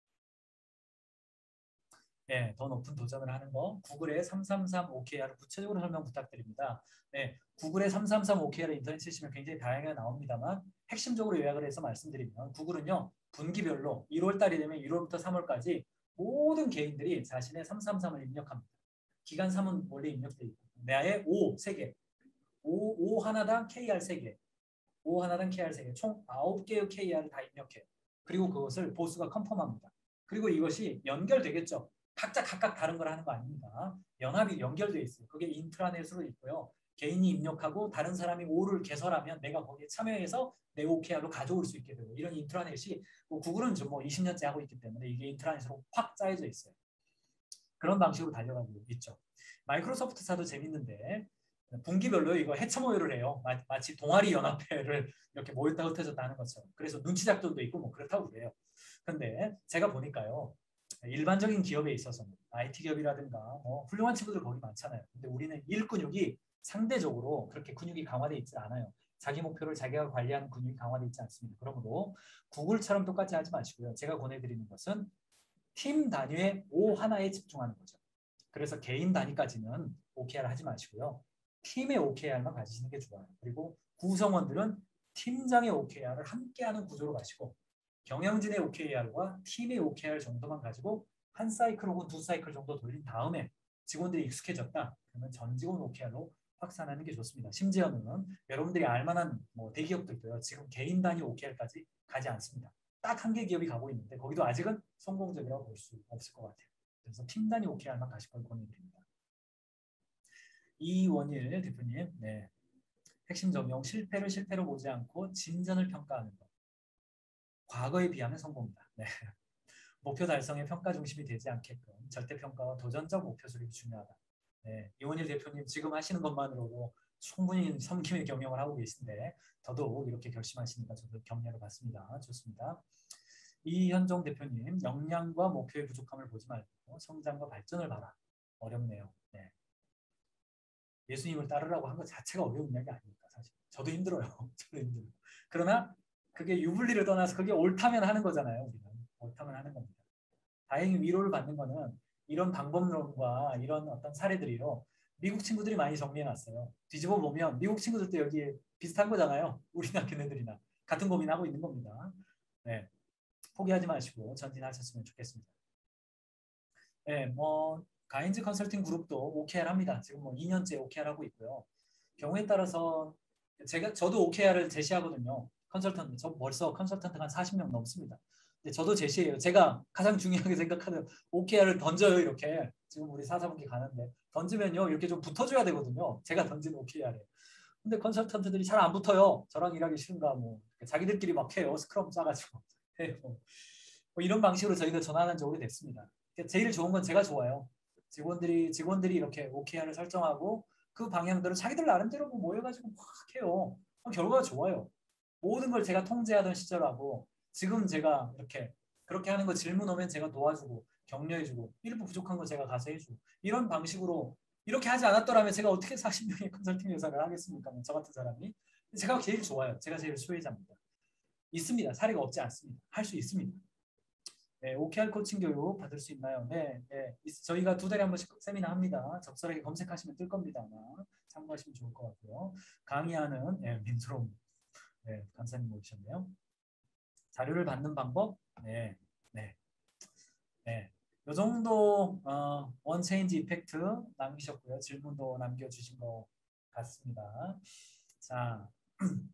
네, 더 높은 도전을 하는 거 구글의 삼삼삼 오케이알을 구체적으로 설명 부탁드립니다. 네, 구글의 삼삼삼 오케이알을 인터넷 치시면 굉장히 다양하게 나옵니다만 핵심적으로 요약을 해서 말씀드리면 구글은요 분기별로 일월 달이 되면 일월부터 삼월까지 모든 개인들이 자신의 삼삼삼을 입력합니다. 기간 삼은 원래 입력돼 있고 내에 오 세 개, 오, 오 하나당 케이알 세 개, 오 하나당 케이알 세 개, 총 아홉 개의 케이알을 다 입력해요. 그리고 그것을 보스가 컨펌합니다. 그리고 이것이 연결되겠죠. 각자 각각 다른 걸 하는 거 아닙니다. 연합이 연결되어 있어요. 그게 인트라넷으로 있고요. 개인이 입력하고 다른 사람이 오를 개설하면 내가 거기에 참여해서 내 오케이알로 가져올 수 있게 되고 이런 인트라넷이 뭐 구글은 좀 뭐 이십 년째 하고 있기 때문에 이게 인트라넷으로 확 짜여져 있어요. 그런 방식으로 달려가고 있죠. 마이크로소프트사도 재밌는데 분기별로 이거 해체 모여를 해요. 마치 동아리 연합회를 이렇게 모였다 흩어졌다 하는 것처럼. 그래서 눈치 작전도 있고 뭐 그렇다고 그래요. 근데 제가 보니까요. 일반적인 기업에 있어서는 아이티 기업이라든가 뭐 훌륭한 친구들 거기 많잖아요. 근데 우리는 일 근육이 상대적으로 그렇게 근육이 강화되어 있지 않아요. 자기 목표를 자기가 관리하는 근육이 강화되어 있지 않습니다. 그러므로 구글처럼 똑같이 하지 마시고요. 제가 권해드리는 것은 팀 단위의 오 하나에 집중하는 거죠. 그래서 개인 단위까지는 오케이알 하지 마시고요. 팀의 오케이알만 가지시는 게 좋아요. 그리고 구성원들은 팀장의 오케이알을 함께하는 구조로 가시고 경영진의 오케이알과 팀의 오케이알 정도만 가지고 한 사이클 혹은 두 사이클 정도 돌린 다음에 직원들이 익숙해졌다. 그러면 전 직원 오케이알로 확산하는 게 좋습니다. 심지어는 여러분들이 알만한 뭐 대기업들도요. 지금 개인 단위 오케이알까지 가지 않습니다. 딱 한 개 기업이 가고 있는데 거기도 아직은 성공적이라고 볼 수 없을 것 같아요. 그래서 팀 단위 오케이알만 가실 걸 권해드립니다. 이원일 대표님, 네. 핵심 적용, 실패를 실패로 보지 않고 진전을 평가하는 것. 과거에 비하면 성공이다. 네. 목표 달성에 평가 중심이 되지 않게끔 절대평가와 도전적 목표 수립이 중요하다. 네. 이원일 대표님 지금 하시는 것만으로도 충분히 섬김의 경영을 하고 계신데 더더욱 이렇게 결심하시니까 저도 격려를 받습니다. 좋습니다. 이현종 대표님, 역량과 목표의 부족함을 보지 말고 성장과 발전을 봐라. 어렵네요. 네. 예수님을 따르라고 한 것 자체가 어려운 이야기 아닙니까? 사실 저도 힘들어요. 저도 힘들어요. 그러나 그게 유불리를 떠나서 그게 옳다면 하는 거잖아요. 우리는 옳다면 하는 겁니다. 다행히 위로를 받는 거는 이런 방법론과 이런 어떤 사례들이요. 미국 친구들이 많이 정리해놨어요. 뒤집어 보면 미국 친구들도 여기 비슷한 거잖아요. 우리나 걔네들이나 같은 고민하고 있는 겁니다. 네, 포기하지 마시고 전진하셨으면 좋겠습니다. 네, 뭐 가인즈 컨설팅 그룹도 오케이알 합니다. 지금 뭐 이 년째 오케이알 하고 있고요. 경우에 따라서 제가 저도 오케이알을 제시하거든요. 컨설턴트, 저 벌써 컨설턴트가 한 사십 명 넘습니다. 근데 저도 제시해요. 제가 가장 중요하게 생각하는 오케이알을 던져요. 이렇게 지금 우리 사사분기 가는데 던지면요 이렇게 좀 붙어줘야 되거든요. 제가 던진 오케이알에. 근데 컨설턴트들이 잘 안 붙어요. 저랑 일하기 싫은가 뭐 자기들끼리 막 해요. 스크럼 짜가지고 해요. 뭐 이런 방식으로 저희가 전환한 지 오래됐습니다. 제일 좋은 건 제가 좋아요. 직원들이 직원들이 이렇게 오케이알을 설정하고 그 방향대로 자기들 나름대로 모여가지고 막 해요. 결과가 좋아요. 모든 걸 제가 통제하던 시절하고 지금 제가 이렇게 그렇게 하는 거 질문 오면 제가 도와주고 격려해주고 일부 부족한 거 제가 가서 해주고 이런 방식으로 이렇게 하지 않았더라면 제가 어떻게 사십 명의 컨설팅 회사를 하겠습니까? 저 같은 사람이. 제가 제일 좋아요. 제가 제일 수혜자입니다. 있습니다. 사례가 없지 않습니다. 할 수 있습니다. 네, 오케이알 코칭 교육 받을 수 있나요? 네, 네. 저희가 두 달에 한 번씩 세미나 합니다. 적절하게 검색하시면 뜰 겁니다. 아마 참고하시면 좋을 것 같고요. 강의하는 네, 민소롬 네, 강사님 모셨네요. 자료를 받는 방법? 네, 네, 네. 요 정도 어, 원체인지 이펙트 남기셨고요. 질문도 남겨주신 것 같습니다. 자,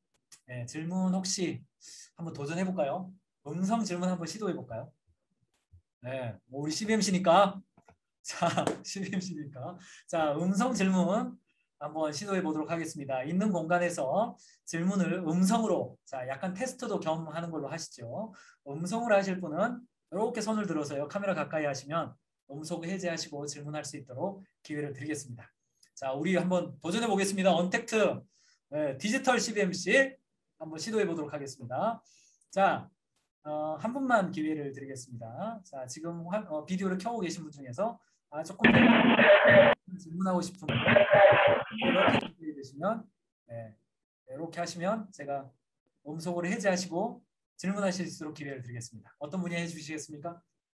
네, 질문 혹시 한번 도전해 볼까요? 음성 질문 한번 시도해 볼까요? 네, 뭐 우리 씨비엠씨니까 자, 씨비엠씨니까 자, 음성 질문 한번 시도해 보도록 하겠습니다. 있는 공간에서 질문을 음성으로 자, 약간 테스트도 겸 하는 걸로 하시죠. 음성으로 하실 분은 이렇게 손을 들어서요. 카메라 가까이 하시면 음성 해제하시고 질문할 수 있도록 기회를 드리겠습니다. 자, 우리 한번 도전해 보겠습니다. 언택트 네, 디지털 씨비엠씨 한번 시도해 보도록 하겠습니다. 자, 어, 한 분만 기회를 드리겠습니다. 자, 지금 화, 어, 비디오를 켜고 계신 분 중에서 아, 조금 질문하고 싶은 분 이렇게 준비해 주시면 네, 이렇게 하시면 제가 음성으로 해제하시고 질문하실 수 있도록 기회를 드리겠습니다. 어떤 분이 해주시겠습니까?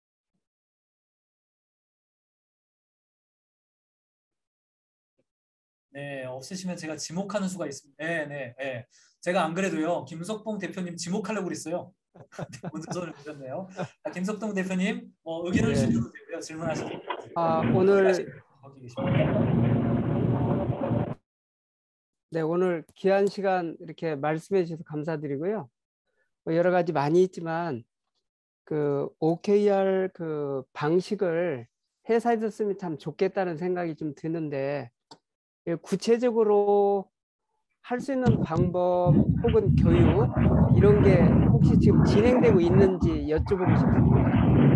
네, 없으시면 제가 지목하는 수가 있습니다. 네, 네, 네. 제가 안 그래도요, 김석봉 대표님 지목하려고 그랬어요. 먼저 손을 드셨네요. 자, 김석동 대표님, 어, 의견을 예. 주셔도 되고요. 질문하셔도 되고요. 아, 오늘 거기 계십니다. 네, 오늘 귀한 시간 이렇게 말씀해 주셔서 감사드리고요. 뭐 여러 가지 많이 있지만 그 오케이알 그 방식을 회사에서 쓰면 참 좋겠다는 생각이 좀 드는데 구체적으로 할 수 있는 방법 혹은 교육 이런 게 혹시 지금 진행되고 있는지 여쭤보고 싶습니다.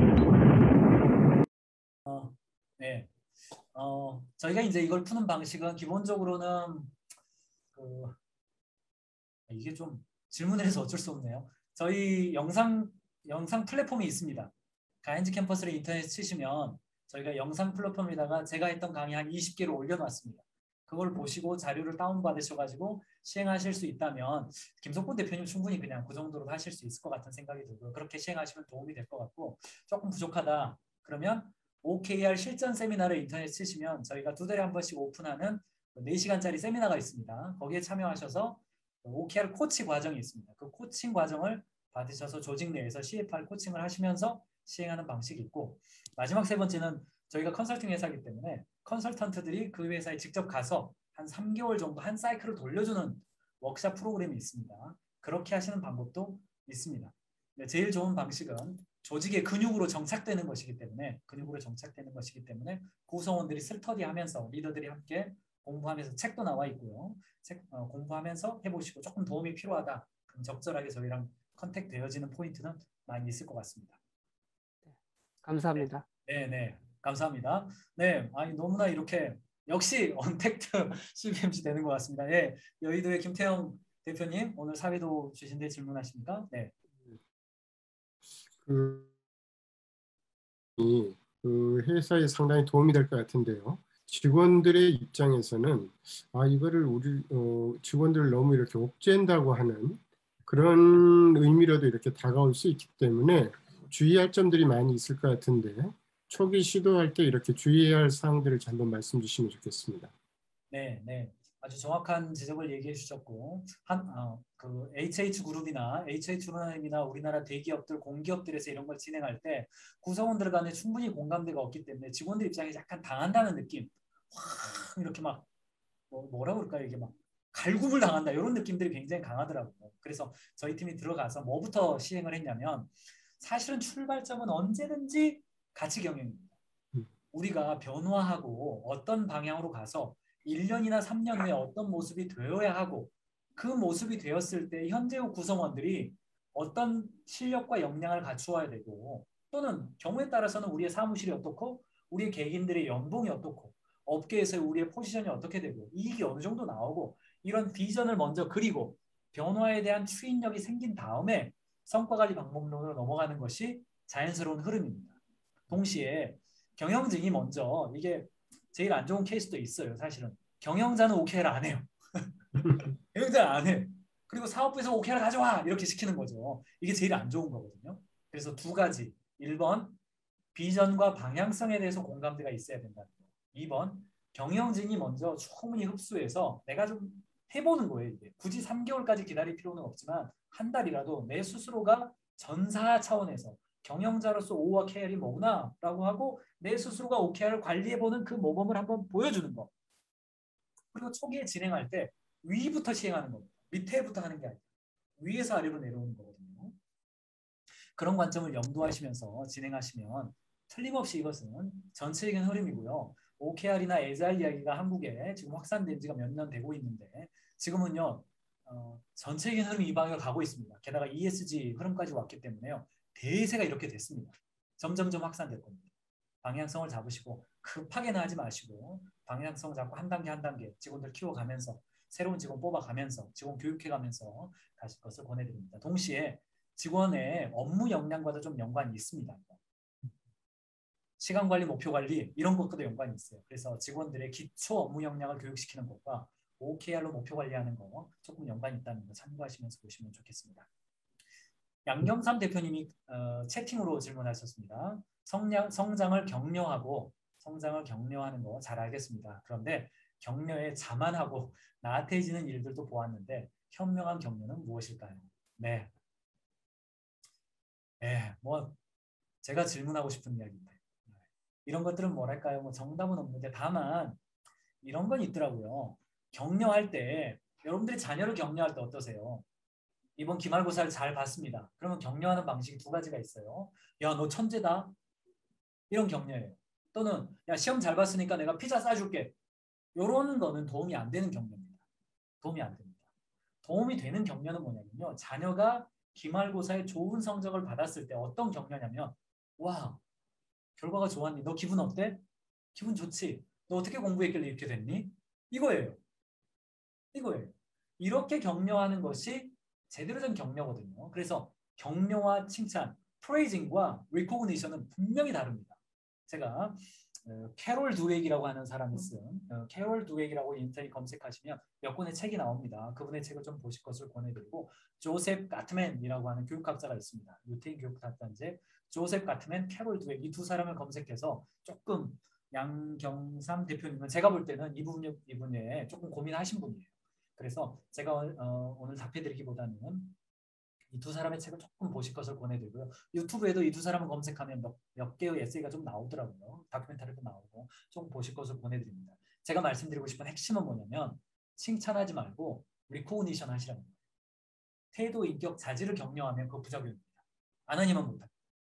어, 네. 어, 저희가 이제 이걸 푸는 방식은 기본적으로는 그 이게 좀 질문을 해서 어쩔 수 없네요. 저희 영상 영상 플랫폼이 있습니다. 가인즈 캠퍼스를 인터넷 치시면 저희가 영상 플랫폼에다가 제가 했던 강의 한 이십 개를 올려놨습니다. 그걸 보시고 자료를 다운받으셔가지고 시행하실 수 있다면 김석훈 대표님 충분히 그냥 그 정도로 하실 수 있을 것 같은 생각이 들고요. 그렇게 시행하시면 도움이 될 것 같고 조금 부족하다 그러면 오케이알 실전 세미나를 인터넷 치시면 저희가 두 달에 한 번씩 오픈하는 네 시간짜리 세미나가 있습니다. 거기에 참여하셔서 오케이알 코치 과정이 있습니다. 그 코칭 과정을 받으셔서 조직 내에서 씨에프알 코칭을 하시면서 시행하는 방식이 있고 마지막 세 번째는 저희가 컨설팅 회사이기 때문에 컨설턴트들이 그 회사에 직접 가서 한 삼 개월 정도 한 사이클을 돌려주는 워크샵 프로그램이 있습니다. 그렇게 하시는 방법도 있습니다. 제일 좋은 방식은 조직의 근육으로 정착되는 것이기 때문에 근육으로 정착되는 것이기 때문에 구성원들이 스터디하면서 리더들이 함께 공부하면서 책도 나와 있고요. 책 어, 공부하면서 해보시고 조금 도움이 필요하다. 그럼 적절하게 저희랑 컨택 되어지는 포인트는 많이 있을 것 같습니다. 감사합니다. 네, 네, 감사합니다. 네, 아니 너무나 이렇게 역시 언택트 씨비엠씨 되는 것 같습니다. 예, 여의도의 김태형 대표님 오늘 사회도 주신데 질문하십니까? 네. 그, 그 회사에 상당히 도움이 될 것 같은데요. 직원들의 입장에서는 아 이거를 우리 어, 직원들을 너무 이렇게 옥죄한다고 하는 그런 의미로도 이렇게 다가올 수 있기 때문에 주의할 점들이 많이 있을 것 같은데 초기 시도할 때 이렇게 주의해야 할 사항들을 한번 말씀 주시면 좋겠습니다. 네, 네. 아주 정확한 지적을 얘기해 주셨고 한, 어, 그 에이치에이치그룹이나 에이치에이치그룹이나 우리나라 대기업들, 공기업들에서 이런 걸 진행할 때 구성원들 간에 충분히 공감대가 없기 때문에 직원들 입장에 약간 당한다는 느낌 확 이렇게 막 뭐, 뭐라고 그럴까요? 이게 막 갈굼을 당한다 이런 느낌들이 굉장히 강하더라고요. 그래서 저희 팀이 들어가서 뭐부터 시행을 했냐면 사실은 출발점은 언제든지 가치 경영입니다. 우리가 변화하고 어떤 방향으로 가서 일 년이나 삼 년 후에 어떤 모습이 되어야 하고 그 모습이 되었을 때 현재의 구성원들이 어떤 실력과 역량을 갖추어야 되고 또는 경우에 따라서는 우리의 사무실이 어떻고 우리의 개인들의 연봉이 어떻고 업계에서 우리의 포지션이 어떻게 되고 이익이 어느 정도 나오고 이런 비전을 먼저 그리고 변화에 대한 추인력이 생긴 다음에 성과관리 방법론으로 넘어가는 것이 자연스러운 흐름입니다. 동시에 경영진이 먼저 이게 제일 안 좋은 케이스도 있어요. 사실은 경영자는 오케이를 안 해요. 경영자는 안 해. 그리고 사업부에서 오케이를 가져와 이렇게 시키는 거죠. 이게 제일 안 좋은 거거든요. 그래서 두 가지. 일 번 비전과 방향성에 대해서 공감대가 있어야 된다는 거. 이 번 경영진이 먼저 충분히 흡수해서 내가 좀 해보는 거예요. 이게. 굳이 삼 개월까지 기다릴 필요는 없지만 한 달이라도 내 스스로가 전사 차원에서 경영자로서 오와 케이알이 뭐구나 라고 하고 내 스스로가 오케이알을 관리해보는 그 모범을 한번 보여주는 거. 그리고 초기에 진행할 때 위부터 시행하는 겁니다. 밑에부터 하는 게 아니에요. 위에서 아래로 내려오는 거거든요. 그런 관점을 염두하시면서 진행하시면 틀림없이 이것은 전체적인 흐름이고요. 오케이알이나 에즈알 이야기가 한국에 지금 확산된 지가 몇 년 되고 있는데 지금은요. 어, 전체적인 흐름이 이 방향으로 가고 있습니다. 게다가 이에스지 흐름까지 왔기 때문에요. 대세가 이렇게 됐습니다. 점점점 확산될 겁니다. 방향성을 잡으시고 급하게는 하지 마시고 방향성 잡고 한 단계 한 단계 직원들 키워가면서 새로운 직원 뽑아가면서 직원 교육해가면서 가실 것을 권해드립니다. 동시에 직원의 업무 역량과도 좀 연관이 있습니다. 시간 관리, 목표 관리 이런 것과도 연관이 있어요. 그래서 직원들의 기초 업무 역량을 교육시키는 것과 오케이알로 목표 관리하는 거 조금 연관이 있다는 거 참고하시면서 보시면 좋겠습니다. 양경삼 대표님이 어, 채팅으로 질문하셨습니다. 성장, 성장을 격려하고 성장을 격려하는 거 잘 알겠습니다. 그런데 격려에 자만하고 나태해지는 일들도 보았는데 현명한 격려는 무엇일까요? 네, 네, 뭐 제가 질문하고 싶은 이야기인데 이런 것들은 뭐랄까요? 뭐 정답은 없는데 다만 이런 건 있더라고요. 격려할 때 여러분들이 자녀를 격려할 때 어떠세요? 이번 기말고사를 잘 봤습니다. 그러면 격려하는 방식이 두 가지가 있어요. 야, 너 천재다. 이런 격려예요. 또는 야, 시험 잘 봤으니까 내가 피자 싸줄게. 이런 거는 도움이 안 되는 격려입니다. 도움이 안 됩니다. 도움이 되는 격려는 뭐냐면요. 자녀가 기말고사에 좋은 성적을 받았을 때 어떤 격려냐면 와, 결과가 좋았니? 너 기분 어때? 기분 좋지? 너 어떻게 공부했길래 이렇게 됐니? 이거예요. 이거예요. 이렇게 격려하는 것이 제대로 된 격려거든요. 그래서 격려와 칭찬, 프레이징과 리코그니션은 분명히 다릅니다. 제가 어, 캐롤 두웨기라고 하는 사람이 쓴 어, 캐롤 두웨기라고 인터넷 검색하시면 몇 권의 책이 나옵니다. 그분의 책을 좀 보실 것을 권해드리고 조셉 가트맨이라고 하는 교육학자가 있습니다. 유태인 교육학자인데 조셉 가트맨, 캐롤 두웨기 이 두 사람을 검색해서 조금 양경삼 대표님은 제가 볼 때는 이 부분, 이 분야에 조금 고민하신 분이에요. 그래서 제가 어, 오늘 답해드리기보다는 이 두 사람의 책을 조금 보실 것을 권해드리고요. 유튜브에도 이 두 사람을 검색하면 몇, 몇 개의 에세이가 좀 나오더라고요. 다큐멘터리도 나오고 좀 보실 것을 권해드립니다. 제가 말씀드리고 싶은 핵심은 뭐냐면 칭찬하지 말고 리코그니션 하시라는 거예요. 태도, 인격, 자질을 격려하면 그거 부작용입니다. 안 하니만 못합니다.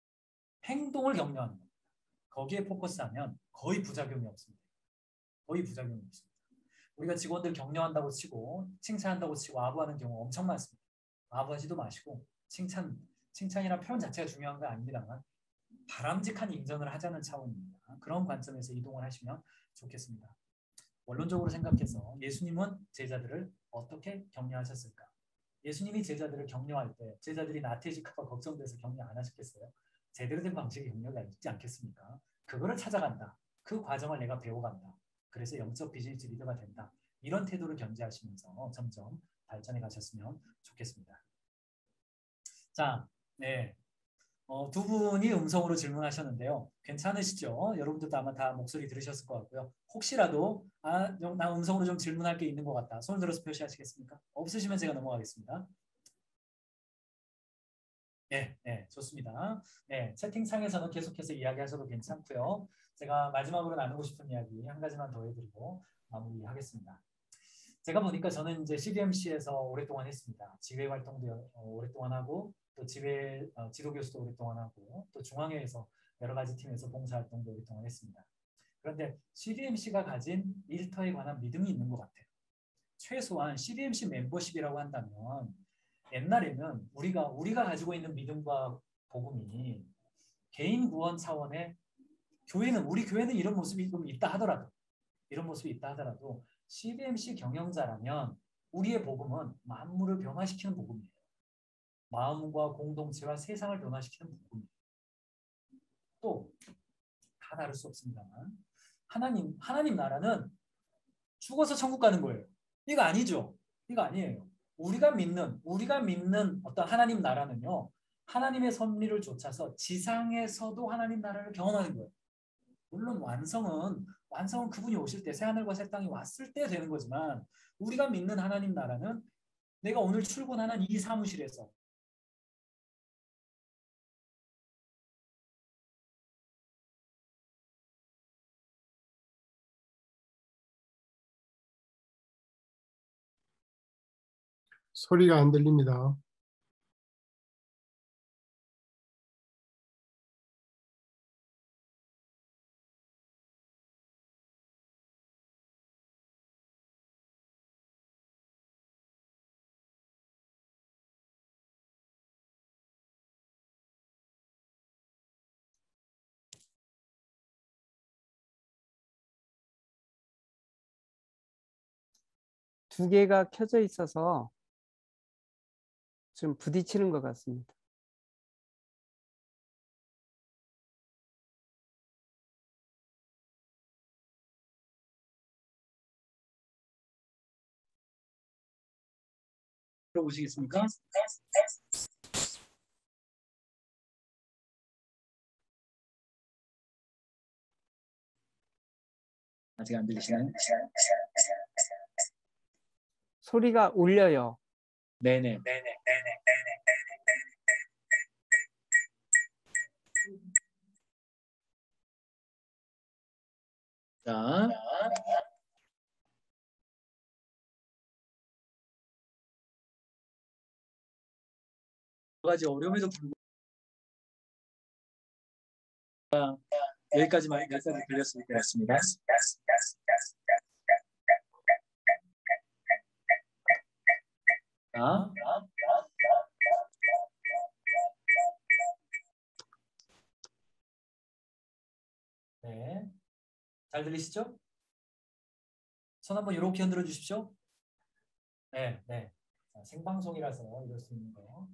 행동을 격려하는 겁니다. 거기에 포커스하면 거의 부작용이 없습니다. 거의 부작용이 없습니다. 우리가 직원들 격려한다고 치고 칭찬한다고 치고 아부하는 경우 엄청 많습니다. 아부하지도 마시고 칭찬, 칭찬이란 표현 자체가 중요한 건 아닙니다만 바람직한 인정을 하자는 차원입니다. 그런 관점에서 이동을 하시면 좋겠습니다. 원론적으로 생각해서 예수님은 제자들을 어떻게 격려하셨을까? 예수님이 제자들을 격려할 때 제자들이 나태해질까 봐 걱정돼서 격려 안 하셨겠어요? 제대로 된 방식의 격려가 있지 않겠습니까? 그거를 찾아간다. 그 과정을 내가 배워간다. 그래서 영적 비즈니스 리더가 된다. 이런 태도를 견지하시면서 점점 발전해 가셨으면 좋겠습니다. 자, 네. 어, 두 분이 음성으로 질문하셨는데요. 괜찮으시죠? 여러분들도 아마 다 목소리 들으셨을 것 같고요. 혹시라도 아, 나 음성으로 좀 질문할 게 있는 것 같다. 손을 들어서 표시하시겠습니까? 없으시면 제가 넘어가겠습니다. 네, 네, 좋습니다. 네, 채팅창에서는 계속해서 이야기하셔도 괜찮고요. 제가 마지막으로 나누고 싶은 이야기 한 가지만 더 해드리고 마무리하겠습니다. 제가 보니까 저는 이제 씨비엠씨에서 오랫동안 했습니다. 지회 활동도 오랫동안 하고 또 지회 어, 지도 교수도 오랫동안 하고 또 중앙회에서 여러 가지 팀에서 봉사 활동도 오랫동안 했습니다. 그런데 씨비엠씨가 가진 일터에 관한 믿음이 있는 것 같아요. 최소한 씨비엠씨 멤버십이라고 한다면 옛날에는 우리가 우리가 가지고 있는 믿음과 복음이 개인 구원 차원의 교회는 우리 교회는 이런 모습이 좀 있다 하더라도 이런 모습이 있다 하더라도 씨비엠씨 경영자라면 우리의 복음은 만물을 변화시키는 복음이에요. 마음과 공동체와 세상을 변화시키는 복음이에요. 또 다 다를 수 없습니다만 하나님 하나님 나라는 죽어서 천국 가는 거예요. 이거 아니죠. 이거 아니에요. 우리가 믿는 우리가 믿는 어떤 하나님 나라는요. 하나님의 섭리를 좇아서 지상에서도 하나님 나라를 경험하는 거예요. 물론 완성은 완성은 그분이 오실 때 새하늘과 새 땅이 왔을 때 되는 거지만 우리가 믿는 하나님 나라는 내가 오늘 출근하는 이 사무실에서 소리가 안 들립니다. 두 개가 켜져 있어서 좀 부딪히는 것 같습니다. 들어보시겠습니까? 아직 안 들리시나요? 소리가 울려요. 네네. 네네. 자, 여러 가지 어려움에도 불구하고 여기까지만 여기까지 들렸을 것 같습니다. 자, 네, 잘 들리시죠? 손 한번 이렇게 흔들어 주십시오. 네, 네. 자, 생방송이라서 이럴 수 있는 거.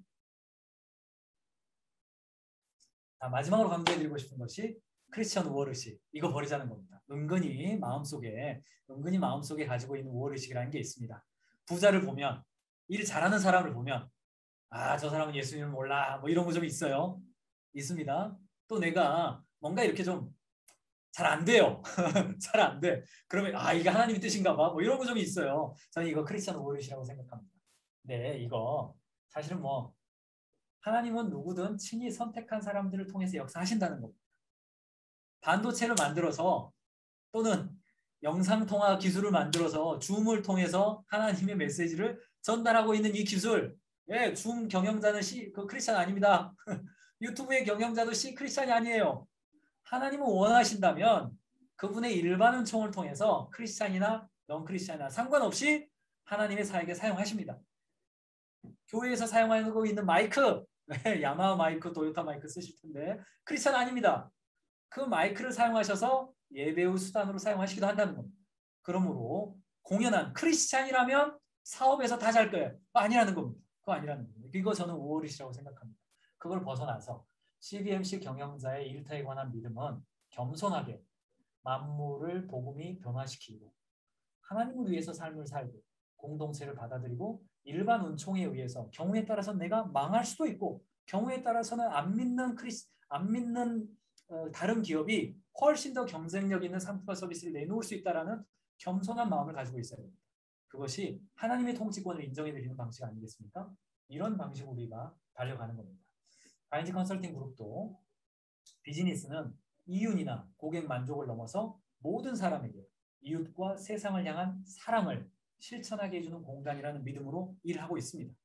자, 마지막으로 강조해드리고 싶은 것이 크리스천 우월의식. 이거 버리자는 겁니다. 은근히 마음속에 은근히 마음속에 가지고 있는 우월의식이라는 게 있습니다. 부자를 보면, 일 잘하는 사람을 보면 아, 저 사람은 예수님을 몰라. 뭐 이런 거 좀 있어요. 있습니다. 또 내가 뭔가 이렇게 좀 잘 안 돼요. 잘 안 돼. 그러면 아, 이게 하나님의 뜻인가 봐. 뭐 이런 거 좀 있어요. 저는 이거 크리스천 우월의식이라고 생각합니다. 네, 이거 사실은 뭐 하나님은 누구든 친히 선택한 사람들을 통해서 역사하신다는 겁니다. 반도체를 만들어서 또는 영상통화 기술을 만들어서 줌을 통해서 하나님의 메시지를 전달하고 있는 이 기술. 예, 줌 경영자는 시, 그 크리스찬 아닙니다. 유튜브의 경영자도 시 크리스찬이 아니에요. 하나님은 원하신다면 그분의 일반 은총을 통해서 크리스찬이나 넌 크리스찬이나 상관없이 하나님의 사역에 사용하십니다. 교회에서 사용하고 있는 마이크, 야마하 마이크, 도요타 마이크 쓰실 텐데 크리스찬 아닙니다. 그 마이크를 사용하셔서 예배의 수단으로 사용하시기도 한다는 겁니다. 그러므로 공연한 크리스찬이라면 사업에서 다 잘 거예요. 아니라는 겁니다. 그거 아니라는 겁니다. 이거 저는 우월이시라고 생각합니다. 그걸 벗어나서 씨비엠씨 경영자의 일터에 관한 믿음은 겸손하게 만물을 복음이 변화시키고 하나님을 위해서 삶을 살고 공동체를 받아들이고 일반 은총에 의해서 경우에 따라서는 내가 망할 수도 있고 경우에 따라서는 안 믿는 크리스 안 믿는 어, 다른 기업이 훨씬 더 경쟁력 있는 상품과 서비스를 내놓을 수 있다라는 겸손한 마음을 가지고 있어야 됩니다. 그것이 하나님의 통치권을 인정해드리는 방식 아니겠습니까? 이런 방식으로 우리가 달려가는 겁니다. 가인즈 컨설팅 그룹도 비즈니스는 이윤이나 고객 만족을 넘어서 모든 사람에게 이웃과 세상을 향한 사랑을 실천하게 해주는 공간이라는 믿음으로 일하고 있습니다.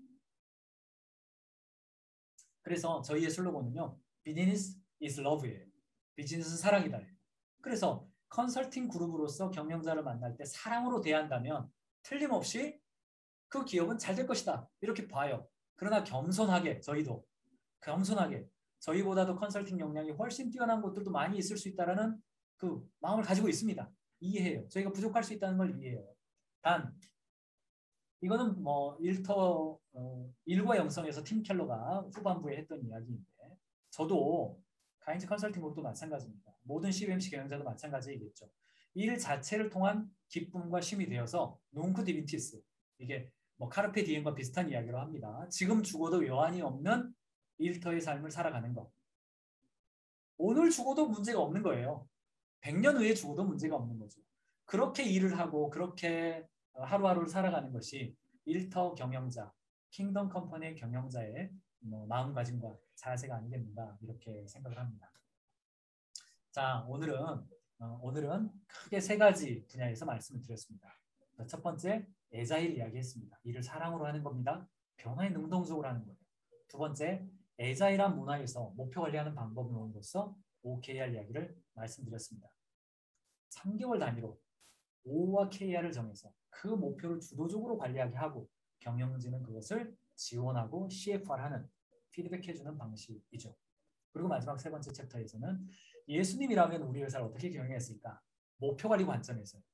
그래서 저희의 슬로건은요. Business is love예요. 비즈니스는 사랑이다. 그래서 컨설팅 그룹으로서 경영자를 만날 때 사랑으로 대한다면 틀림없이 그 기업은 잘 될 것이다. 이렇게 봐요. 그러나 겸손하게 저희도 겸손하게 저희보다도 컨설팅 역량이 훨씬 뛰어난 곳들도 많이 있을 수 있다는 그 마음을 가지고 있습니다. 이해해요. 저희가 부족할 수 있다는 걸 이해해요. 단 이거는 뭐 일터 어, 일과 영성에서 팀 켈러가 후반부에 했던 이야기인데 저도 가인즈 컨설팅 그룹도 마찬가지입니다. 모든 씨비엠씨 경영자도 마찬가지이겠죠. 일 자체를 통한 기쁨과 쉼이 되어서 농크 디빈티스 이게 뭐 카르페 디엠과 비슷한 이야기로 합니다. 지금 죽어도 여한이 없는 일터의 삶을 살아가는 것. 오늘 죽어도 문제가 없는 거예요. 백 년 후에 죽어도 문제가 없는 거죠. 그렇게 일을 하고 그렇게 하루하루를 살아가는 것이 일터 경영자, 킹덤 컴퍼니의 경영자의 뭐 마음가짐과 자세가 아니겠는가 이렇게 생각을 합니다. 자, 오늘은 어, 오늘은 크게 세 가지 분야에서 말씀을 드렸습니다. 첫 번째, 에자일 이야기했습니다. 일을 사랑으로 하는 겁니다. 변화에 능동적으로 하는 거예요. 두 번째, 에자일한 문화에서 목표 관리하는 방법으로서 오케이알 이야기를 말씀드렸습니다. 삼 개월 단위로 O와 케이알을 정해서 그 목표를 주도적으로 관리하게 하고 경영진은 그것을 지원하고 씨에프알하는 피드백해주는 방식이죠. 그리고 마지막 세 번째 챕터에서는 예수님이라면 우리 회사를 어떻게 경영했을까? 목표 관리 관점에서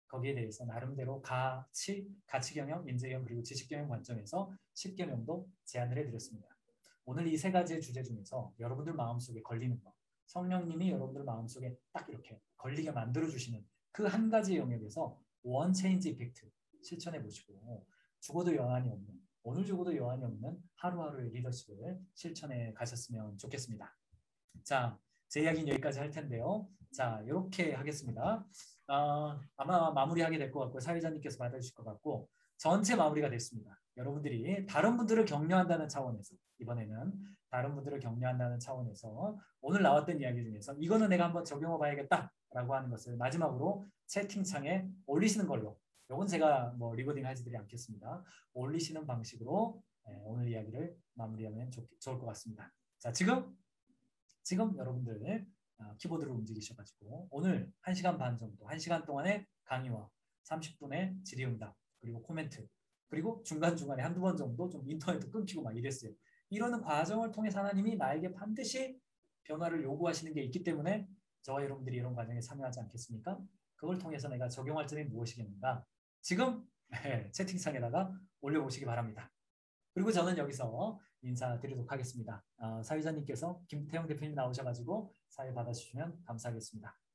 거기에 대해서 나름대로 가치, 가치 경영, 인재 경영 그리고 지식 경영 관점에서 십 개 명도 제안을 해드렸습니다. 오늘 이 세 가지의 주제 중에서 여러분들 마음속에 걸리는 거, 성령님이 여러분들 마음속에 딱 이렇게 걸리게 만들어주시는 그 한 가지 영역에서 원 체인지 이펙트 실천해 보시고 죽어도 여한이 없는, 오늘 죽어도 여한이 없는 하루하루의 리더십을 실천해 가셨으면 좋겠습니다. 자, 제 이야기는 여기까지 할 텐데요. 자, 이렇게 하겠습니다. 어, 아마 마무리하게 될 것 같고 사회자님께서 받아주실 것 같고 전체 마무리가 됐습니다. 여러분들이 다른 분들을 격려한다는 차원에서 이번에는 다른 분들을 격려한다는 차원에서 오늘 나왔던 이야기 중에서 이거는 내가 한번 적용해 봐야겠다라고 하는 것을 마지막으로 채팅창에 올리시는 걸로, 이건 제가 뭐 리코딩 하지들이 않겠습니다. 올리시는 방식으로 오늘 이야기를 마무리하면 좋, 좋을 것 같습니다. 자, 지금 지금 여러분들 키보드를 움직이셔가지고 오늘 한 시간 반 정도, 한 시간 동안의 강의와 삼십 분의 질의응답 그리고 코멘트 그리고 중간중간에 한두 번 정도 좀 인터넷도 끊기고 막 이랬어요. 이러는 과정을 통해서 하나님이 나에게 반드시 변화를 요구하시는 게 있기 때문에 저와 여러분들이 이런 과정에 참여하지 않겠습니까? 그걸 통해서 내가 적용할 점이 무엇이겠는가? 지금 네, 채팅창에다가 올려보시기 바랍니다. 그리고 저는 여기서 인사드리도록 하겠습니다. 어, 사회자님께서 김태형 대표님 나오셔가지고 사회 받아주시면 감사하겠습니다.